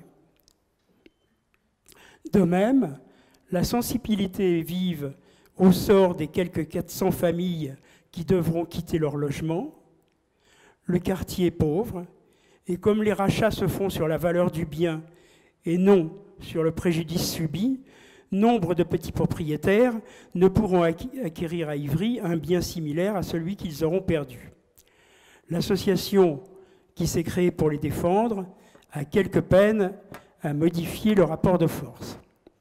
S5: De même, la sensibilité vive au sort des quelques 400 familles qui devront quitter leur logement, le quartier est pauvre, et comme les rachats se font sur la valeur du bien et non sur le préjudice subi, nombre de petits propriétaires ne pourront acquérir à Ivry un bien similaire à celui qu'ils auront perdu. L'association qui s'est créée pour les défendre a quelque peine à modifier le rapport de force.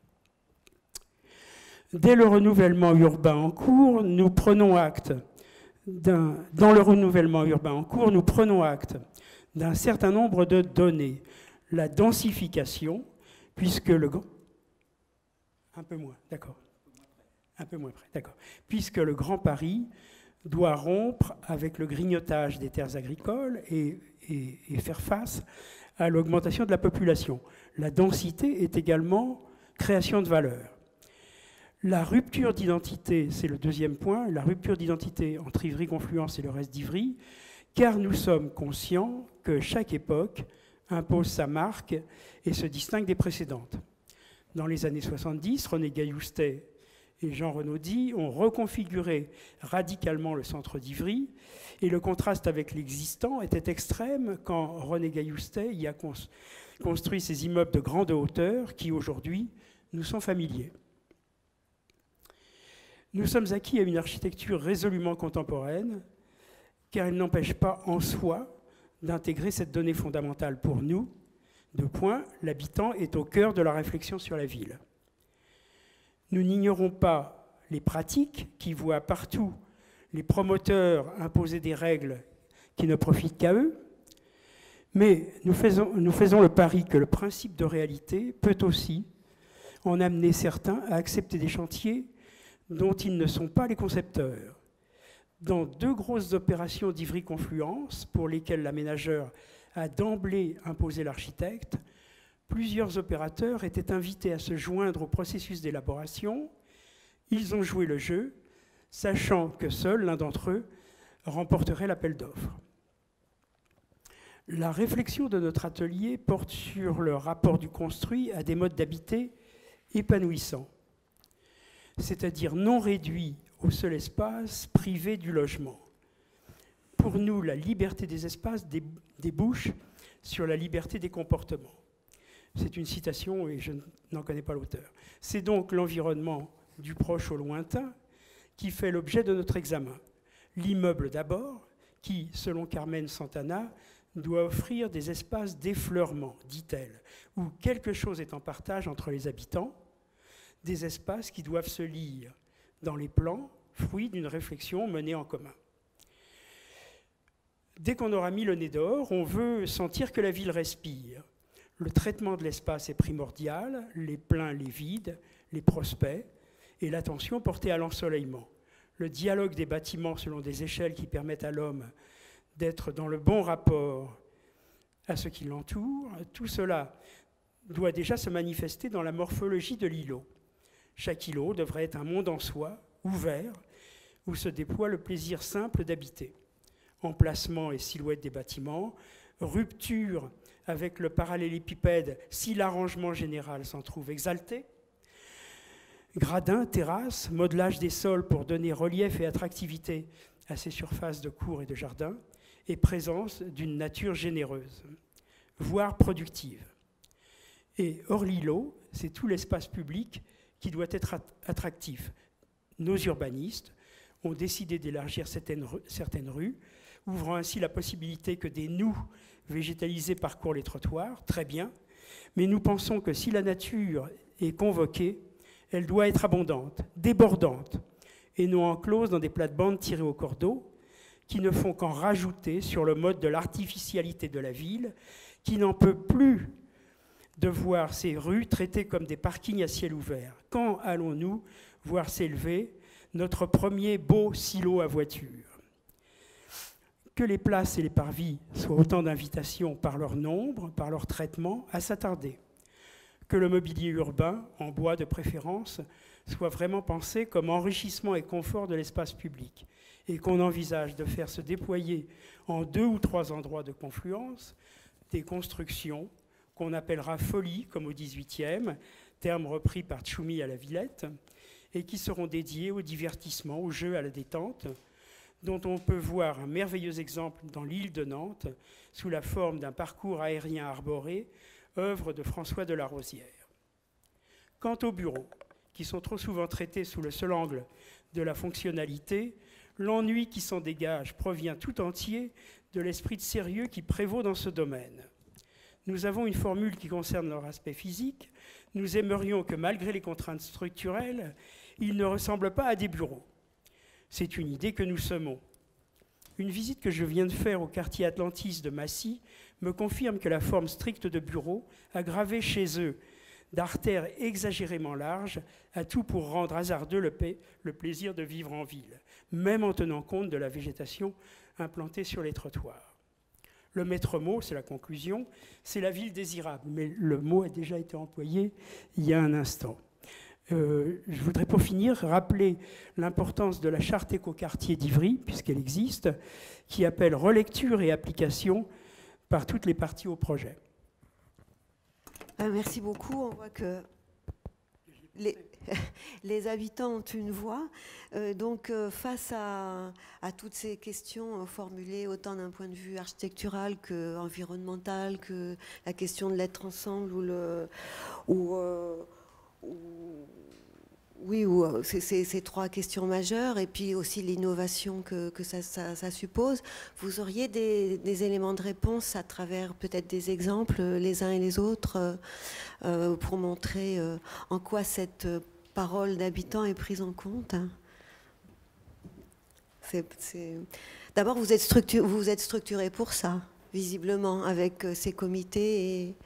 S5: Dès le renouvellement urbain en cours, nous prenons acte d'un certain nombre de données. La densification, puisque le puisque le Grand Paris doit rompre avec le grignotage des terres agricoles et faire face à l'augmentation de la population. La densité est également création de valeur. La rupture d'identité, c'est le deuxième point, la rupture d'identité entre Ivry-Confluence et le reste d'Ivry, car nous sommes conscients que chaque époque impose sa marque et se distingue des précédentes. Dans les années 70, René Gailloustet et Jean Renaudy ont reconfiguré radicalement le centre d'Ivry, et le contraste avec l'existant était extrême quand René Gailloustet y a construit ces immeubles de grande hauteur qui, aujourd'hui, nous sont familiers. Nous sommes acquis à une architecture résolument contemporaine, car elle n'empêche pas en soi d'intégrer cette donnée fondamentale pour nous. Deux points, l'habitant est au cœur de la réflexion sur la ville. Nous n'ignorons pas les pratiques qui voient partout les promoteurs imposer des règles qui ne profitent qu'à eux, mais nous faisons le pari que le principe de réalité peut aussi en amener certains à accepter des chantiers dont ils ne sont pas les concepteurs. Dans deux grosses opérations d'Ivry-Confluence, pour lesquelles l'aménageur a d'emblée imposé l'architecte, plusieurs opérateurs étaient invités à se joindre au processus d'élaboration. Ils ont joué le jeu, sachant que seul l'un d'entre eux remporterait l'appel d'offres. La réflexion de notre atelier porte sur le rapport du construit à des modes d'habiter épanouissants, c'est-à-dire non réduits au seul espace privé du logement. Pour nous, la liberté des espaces débouche sur la liberté des comportements. C'est une citation et je n'en connais pas l'auteur. C'est donc l'environnement du proche au lointain qui fait l'objet de notre examen. L'immeuble d'abord, qui, selon Carmen Santana, doit offrir des espaces d'effleurement, dit-elle, où quelque chose est en partage entre les habitants, des espaces qui doivent se lire dans les plans, fruits d'une réflexion menée en commun. Dès qu'on aura mis le nez dehors, on veut sentir que la ville respire. Le traitement de l'espace est primordial, les pleins, les vides, les prospects, et l'attention portée à l'ensoleillement. Le dialogue des bâtiments selon des échelles qui permettent à l'homme d'être dans le bon rapport à ce qui l'entoure, tout cela doit déjà se manifester dans la morphologie de l'îlot. Chaque îlot devrait être un monde en soi, ouvert, où se déploie le plaisir simple d'habiter. Emplacement et silhouette des bâtiments, rupture avec le parallélépipède si l'arrangement général s'en trouve exalté, gradins, terrasses, modelage des sols pour donner relief et attractivité à ces surfaces de cours et de jardins, et présence d'une nature généreuse, voire productive. Et hors l'îlot, c'est tout l'espace public qui doit être attractif. Nos urbanistes ont décidé d'élargir certaines rues, ouvrant ainsi la possibilité que des nous végétalisés parcourent les trottoirs, très bien, mais nous pensons que si la nature est convoquée, elle doit être abondante, débordante, et non enclose dans des plates-bandes tirées au cordeau, qui ne font qu'en rajouter sur le mode de l'artificialité de la ville, qui n'en peut plus de voir ces rues traitées comme des parkings à ciel ouvert. Quand allons-nous voir s'élever notre premier beau silo à voiture? Que les places et les parvis soient autant d'invitations par leur nombre, par leur traitement, à s'attarder. Que le mobilier urbain, en bois de préférence, soit vraiment pensé comme enrichissement et confort de l'espace public, et qu'on envisage de faire se déployer en 2 ou 3 endroits de confluence des constructions qu'on appellera folies, comme au XVIIIe, terme repris par Tchoumi à la Villette, et qui seront dédiées au divertissement, au jeu, à la détente, dont on peut voir un merveilleux exemple dans l'île de Nantes, sous la forme d'un parcours aérien arboré, œuvre de François de la Rosière. Quant aux bureaux, qui sont trop souvent traités sous le seul angle de la fonctionnalité, l'ennui qui s'en dégage provient tout entier de l'esprit de sérieux qui prévaut dans ce domaine. Nous avons une formule qui concerne leur aspect physique. Nous aimerions que, malgré les contraintes structurelles, ils ne ressemblent pas à des bureaux. C'est une idée que nous semons. Une visite que je viens de faire au quartier Atlantis de Massy me confirme que la forme stricte de bureau a gravé chez eux d'artères exagérément larges, a tout pour rendre hasardeux le plaisir de vivre en ville, même en tenant compte de la végétation implantée sur les trottoirs. Le maître mot, c'est la conclusion, c'est la ville désirable, mais le mot a déjà été employé il y a un instant. Je voudrais pour finir rappeler l'importance de la charte écoquartier d'Ivry, puisqu'elle existe, qui appelle relecture et application par toutes les parties au projet.
S1: Merci beaucoup. On voit que les habitants ont une voix. Donc, face à toutes ces questions formulées autant d'un point de vue architectural qu'environnemental, que la question de l'être ensemble ces trois questions majeures, et puis aussi l'innovation que ça suppose, vous auriez des éléments de réponse à travers peut-être des exemples les uns et les autres pour montrer en quoi cette parole d'habitant est prise en compte. D'abord, vous êtes structuré pour ça, visiblement, avec ces comités et...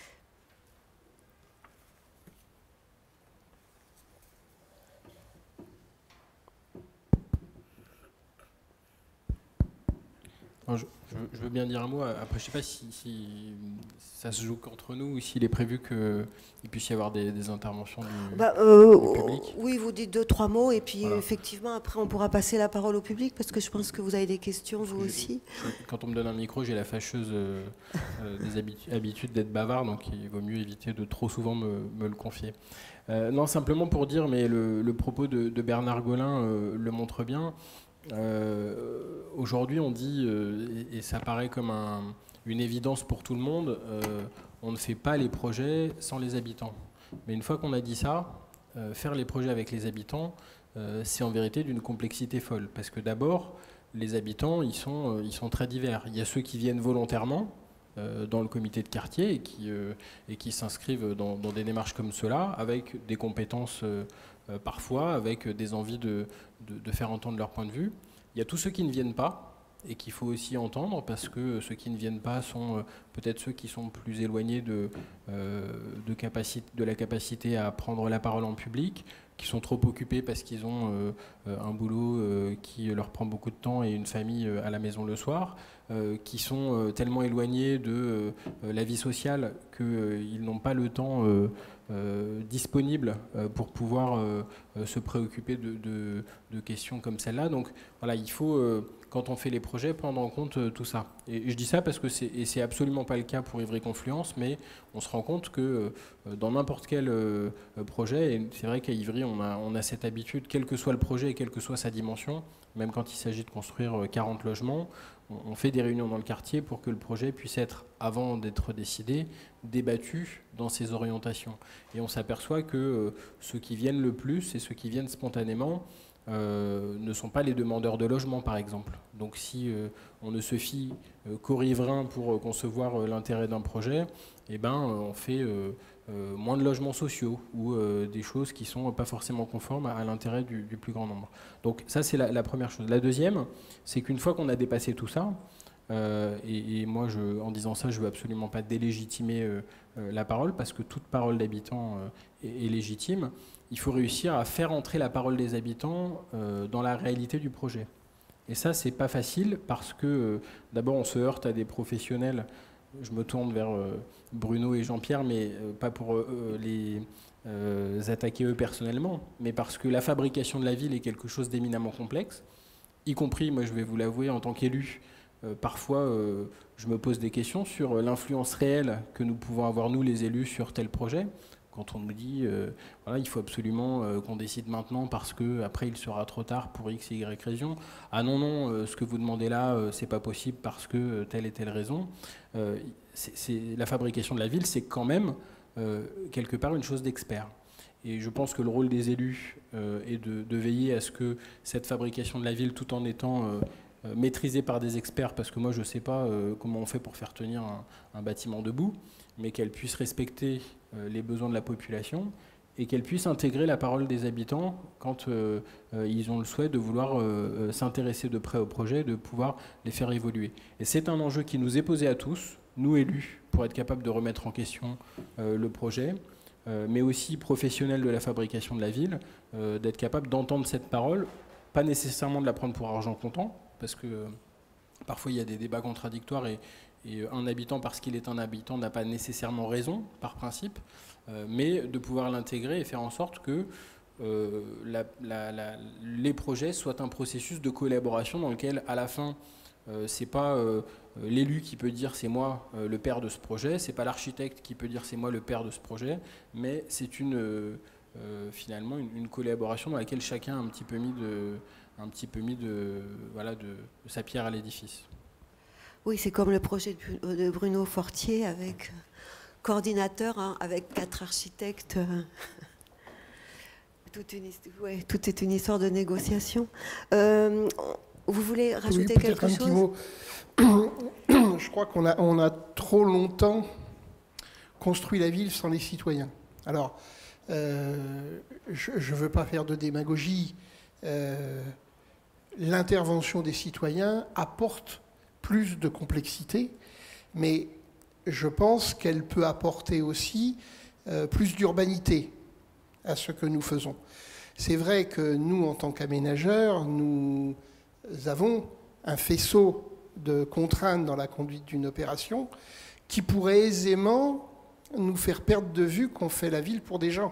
S2: Je veux bien dire un mot. Après, je ne sais pas si ça se joue qu'entre nous ou s'il est prévu qu'il puisse y avoir des interventions du public.
S1: Oui, vous dites 2-3 mots et puis
S2: voilà.
S1: Effectivement, après, on pourra passer la parole au public parce que je pense que vous avez des questions, vous aussi.
S2: Quand on me donne un micro, j'ai la fâcheuse habitude d'être bavard, donc il vaut mieux éviter de trop souvent me le confier. Non, simplement pour dire, mais le propos de Bernard Golin le montre bien. Aujourd'hui, on dit, et ça paraît comme une évidence pour tout le monde, on ne fait pas les projets sans les habitants. Mais une fois qu'on a dit ça, faire les projets avec les habitants, c'est en vérité d'une complexité folle. Parce que d'abord, les habitants, ils sont très divers. Il y a ceux qui viennent volontairement dans le comité de quartier et qui s'inscrivent dans des démarches comme cela, avec des compétences parfois, avec des envies de faire entendre leur point de vue. Il y a tous ceux qui ne viennent pas et qu'il faut aussi entendre, parce que ceux qui ne viennent pas sont peut-être ceux qui sont plus éloignés de la capacité à prendre la parole en public, qui sont trop occupés parce qu'ils ont un boulot qui leur prend beaucoup de temps et une famille à la maison le soir, qui sont tellement éloignés de la vie sociale qu'ils n'ont pas le temps disponible pour pouvoir se préoccuper de questions comme celle-là. Donc voilà, il faut, quand on fait les projets, prendre en compte tout ça. Et je dis ça parce que c'est absolument pas le cas pour Ivry-Confluence, mais on se rend compte que dans n'importe quel projet, et c'est vrai qu'à Ivry, on a cette habitude, quel que soit le projet et quelle que soit sa dimension, même quand il s'agit de construire 40 logements, on fait des réunions dans le quartier pour que le projet puisse être, avant d'être décidé, débattu dans ses orientations. Et on s'aperçoit que ceux qui viennent le plus et ceux qui viennent spontanément ne sont pas les demandeurs de logement, par exemple. Donc si on ne se fie qu'aux riverains pour concevoir l'intérêt d'un projet, eh ben, on fait moins de logements sociaux ou des choses qui ne sont pas forcément conformes à l'intérêt du plus grand nombre. Donc ça, c'est la première chose. La deuxième, c'est qu'une fois qu'on a dépassé tout ça, et moi, en disant ça, je ne veux absolument pas délégitimer la parole, parce que toute parole d'habitant est légitime. Il faut réussir à faire entrer la parole des habitants dans la réalité du projet. Et ça, c'est pas facile, parce que d'abord, on se heurte à des professionnels. Je me tourne vers Bruno et Jean-Pierre, mais pas pour les attaquer eux personnellement, mais parce que la fabrication de la ville est quelque chose d'éminemment complexe, y compris, moi je vais vous l'avouer, en tant qu'élu, parfois je me pose des questions sur l'influence réelle que nous pouvons avoir, nous les élus, sur tel projet. Quand on nous dit, voilà, il faut absolument qu'on décide maintenant parce qu'après il sera trop tard pour X et Y raison. Ah non, non, ce que vous demandez là, c'est pas possible parce que telle et telle raison. La fabrication de la ville, c'est quand même quelque part une chose d'expert. Et je pense que le rôle des élus est de veiller à ce que cette fabrication de la ville, tout en étant maîtrisée par des experts, parce que moi je ne sais pas comment on fait pour faire tenir un bâtiment debout, mais qu'elle puisse respecter les besoins de la population et qu'elle puisse intégrer la parole des habitants quand ils ont le souhait de vouloir s'intéresser de près au projet, de pouvoir les faire évoluer. Et c'est un enjeu qui nous est posé à tous, nous élus, pour être capables de remettre en question le projet, mais aussi professionnels de la fabrication de la ville, d'être capables d'entendre cette parole, pas nécessairement de la prendre pour argent comptant, parce que parfois il y a des débats contradictoires et Et un habitant, parce qu'il est un habitant, n'a pas nécessairement raison, par principe, mais de pouvoir l'intégrer et faire en sorte que les projets soient un processus de collaboration dans lequel, à la fin, c'est pas l'élu qui peut dire c'est moi le père de ce projet, c'est pas l'architecte qui peut dire c'est moi le père de ce projet, mais c'est finalement une collaboration dans laquelle chacun a un petit peu mis de sa pierre à l'édifice.
S1: Oui, c'est comme le projet de Bruno Fortier avec coordinateur, hein, avec 4 architectes. Tout est une histoire de négociation. Vous voulez rajouter quelque chose ?
S3: Un petit mot. Je crois qu'on a trop longtemps construit la ville sans les citoyens. Alors, je ne veux pas faire de démagogie. L'intervention des citoyens apporte plus de complexité, mais je pense qu'elle peut apporter aussi plus d'urbanité à ce que nous faisons. C'est vrai que nous, en tant qu'aménageurs, nous avons un faisceau de contraintes dans la conduite d'une opération qui pourrait aisément nous faire perdre de vue qu'on fait la ville pour des gens.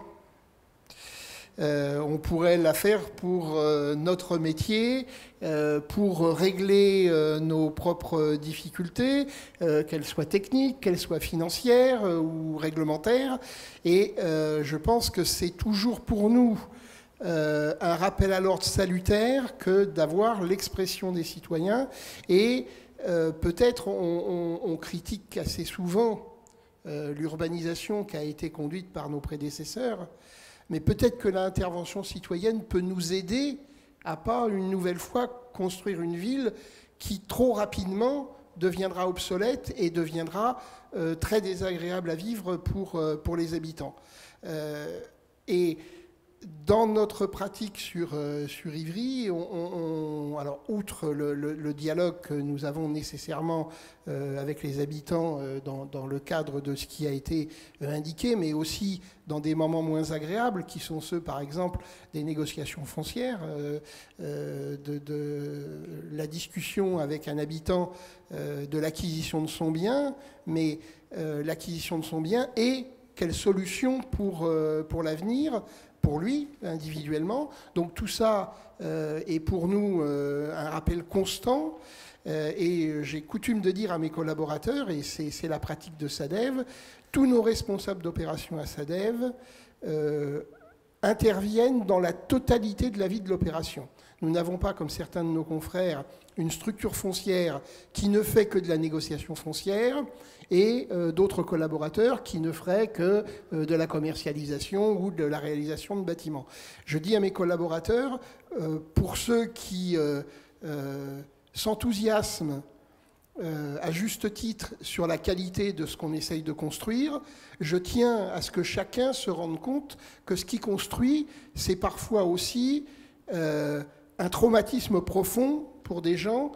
S3: On pourrait la faire pour notre métier, pour régler nos propres difficultés, qu'elles soient techniques, qu'elles soient financières ou réglementaires. Et je pense que c'est toujours pour nous un rappel à l'ordre salutaire que d'avoir l'expression des citoyens. Et peut-être on critique assez souvent l'urbanisation qui a été conduite par nos prédécesseurs, mais peut-être que l'intervention citoyenne peut nous aider à pas une nouvelle fois construire une ville qui trop rapidement deviendra obsolète et deviendra très désagréable à vivre pour les habitants. Et dans notre pratique sur Ivry, alors outre le dialogue que nous avons nécessairement avec les habitants dans le cadre de ce qui a été indiqué, mais aussi dans des moments moins agréables, qui sont ceux, par exemple, des négociations foncières, de la discussion avec un habitant de l'acquisition de son bien, mais l'acquisition de son bien et quelle solution pour l'avenir, pour lui, individuellement. Donc tout ça est pour nous un rappel constant. Et j'ai coutume de dire à mes collaborateurs, et c'est la pratique de SADEV, tous nos responsables d'opération à SADEV interviennent dans la totalité de la vie de l'opération. Nous n'avons pas, comme certains de nos confrères, une structure foncière qui ne fait que de la négociation foncière et d'autres collaborateurs qui ne feraient que de la commercialisation ou de la réalisation de bâtiments. Je dis à mes collaborateurs, pour ceux qui s'enthousiasment à juste titre sur la qualité de ce qu'on essaye de construire, je tiens à ce que chacun se rende compte que ce qui construit, c'est parfois aussi un traumatisme profond pour des gens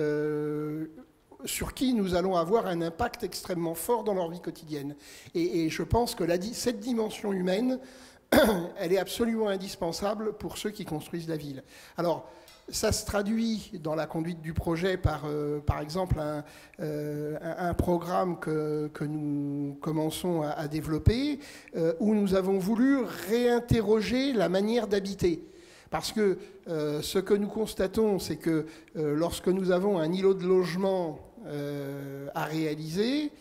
S3: sur qui nous allons avoir un impact extrêmement fort dans leur vie quotidienne. Et je pense que cette dimension humaine, elle est absolument indispensable pour ceux qui construisent la ville. Alors, ça se traduit dans la conduite du projet par exemple, un programme que nous commençons à développer, où nous avons voulu réinterroger la manière d'habiter. Parce que ce que nous constatons, c'est que lorsque nous avons un îlot de logement à réaliser,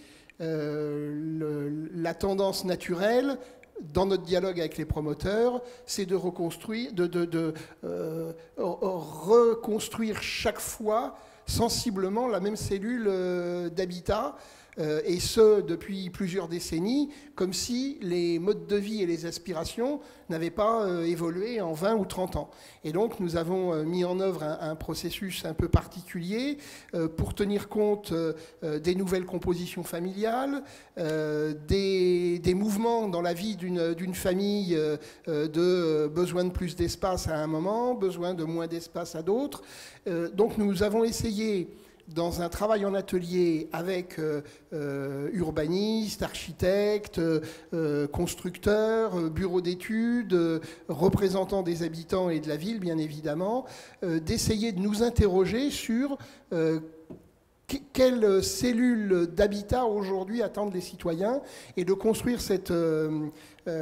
S3: la tendance naturelle, dans notre dialogue avec les promoteurs, c'est de reconstruire, reconstruire chaque fois sensiblement la même cellule d'habitat, et ce, depuis plusieurs décennies, comme si les modes de vie et les aspirations n'avaient pas évolué en 20 ou 30 ans. Et donc, nous avons mis en œuvre un processus un peu particulier pour tenir compte des nouvelles compositions familiales, des mouvements dans la vie d'une famille, de besoin de plus d'espace à un moment, besoin de moins d'espace à d'autres. Donc, nous avons essayé, dans un travail en atelier avec urbanistes, architectes, constructeurs, bureaux d'études, représentants des habitants et de la ville, bien évidemment, d'essayer de nous interroger sur quelles cellules d'habitat aujourd'hui attendent les citoyens, et de construire ce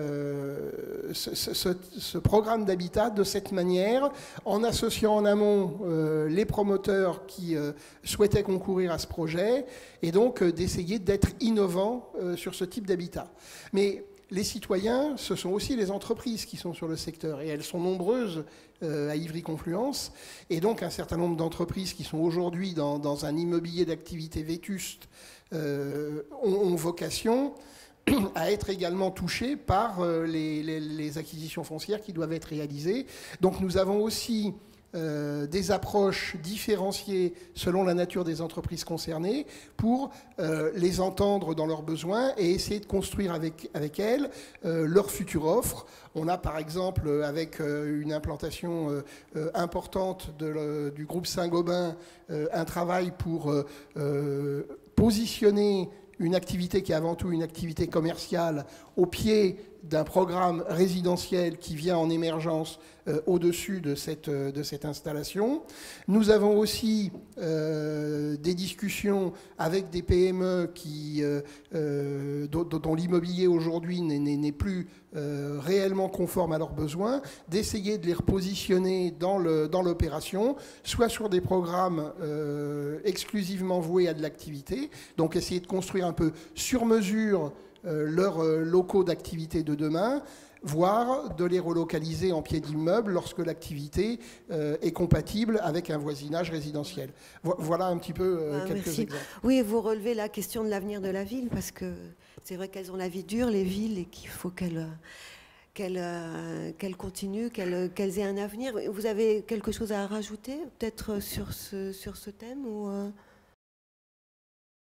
S3: programme d'habitat de cette manière, en associant en amont les promoteurs qui souhaitaient concourir à ce projet, et donc d'essayer d'être innovants sur ce type d'habitat. Mais les citoyens, ce sont aussi les entreprises qui sont sur le secteur, et elles sont nombreuses à Ivry-Confluence, et donc un certain nombre d'entreprises qui sont aujourd'hui dans un immobilier d'activité vétuste ont vocation à être également touchées par les acquisitions foncières qui doivent être réalisées. Donc nous avons aussi des approches différenciées selon la nature des entreprises concernées pour les entendre dans leurs besoins et essayer de construire avec elles leur future offre. On a par exemple, avec une implantation importante du groupe Saint-Gobain, un travail pour positionner une activité qui est avant tout une activité commerciale au pied d'un programme résidentiel qui vient en émergence au-dessus de cette installation. Nous avons aussi des discussions avec des PME dont l'immobilier aujourd'hui n'est plus réellement conforme à leurs besoins, d'essayer de les repositionner dans l'opération, soit sur des programmes exclusivement voués à de l'activité, donc essayer de construire un peu sur mesure leurs locaux d'activité de demain, voire de les relocaliser en pied d'immeuble lorsque l'activité est compatible avec un voisinage résidentiel. Voilà un petit peu quelques exemples.
S1: Oui, vous relevez la question de l'avenir de la ville, parce que c'est vrai qu'elles ont la vie dure, les villes, et qu'il faut qu'elles continuent, qu'elles aient un avenir. Vous avez quelque chose à rajouter, peut-être sur ce thème ou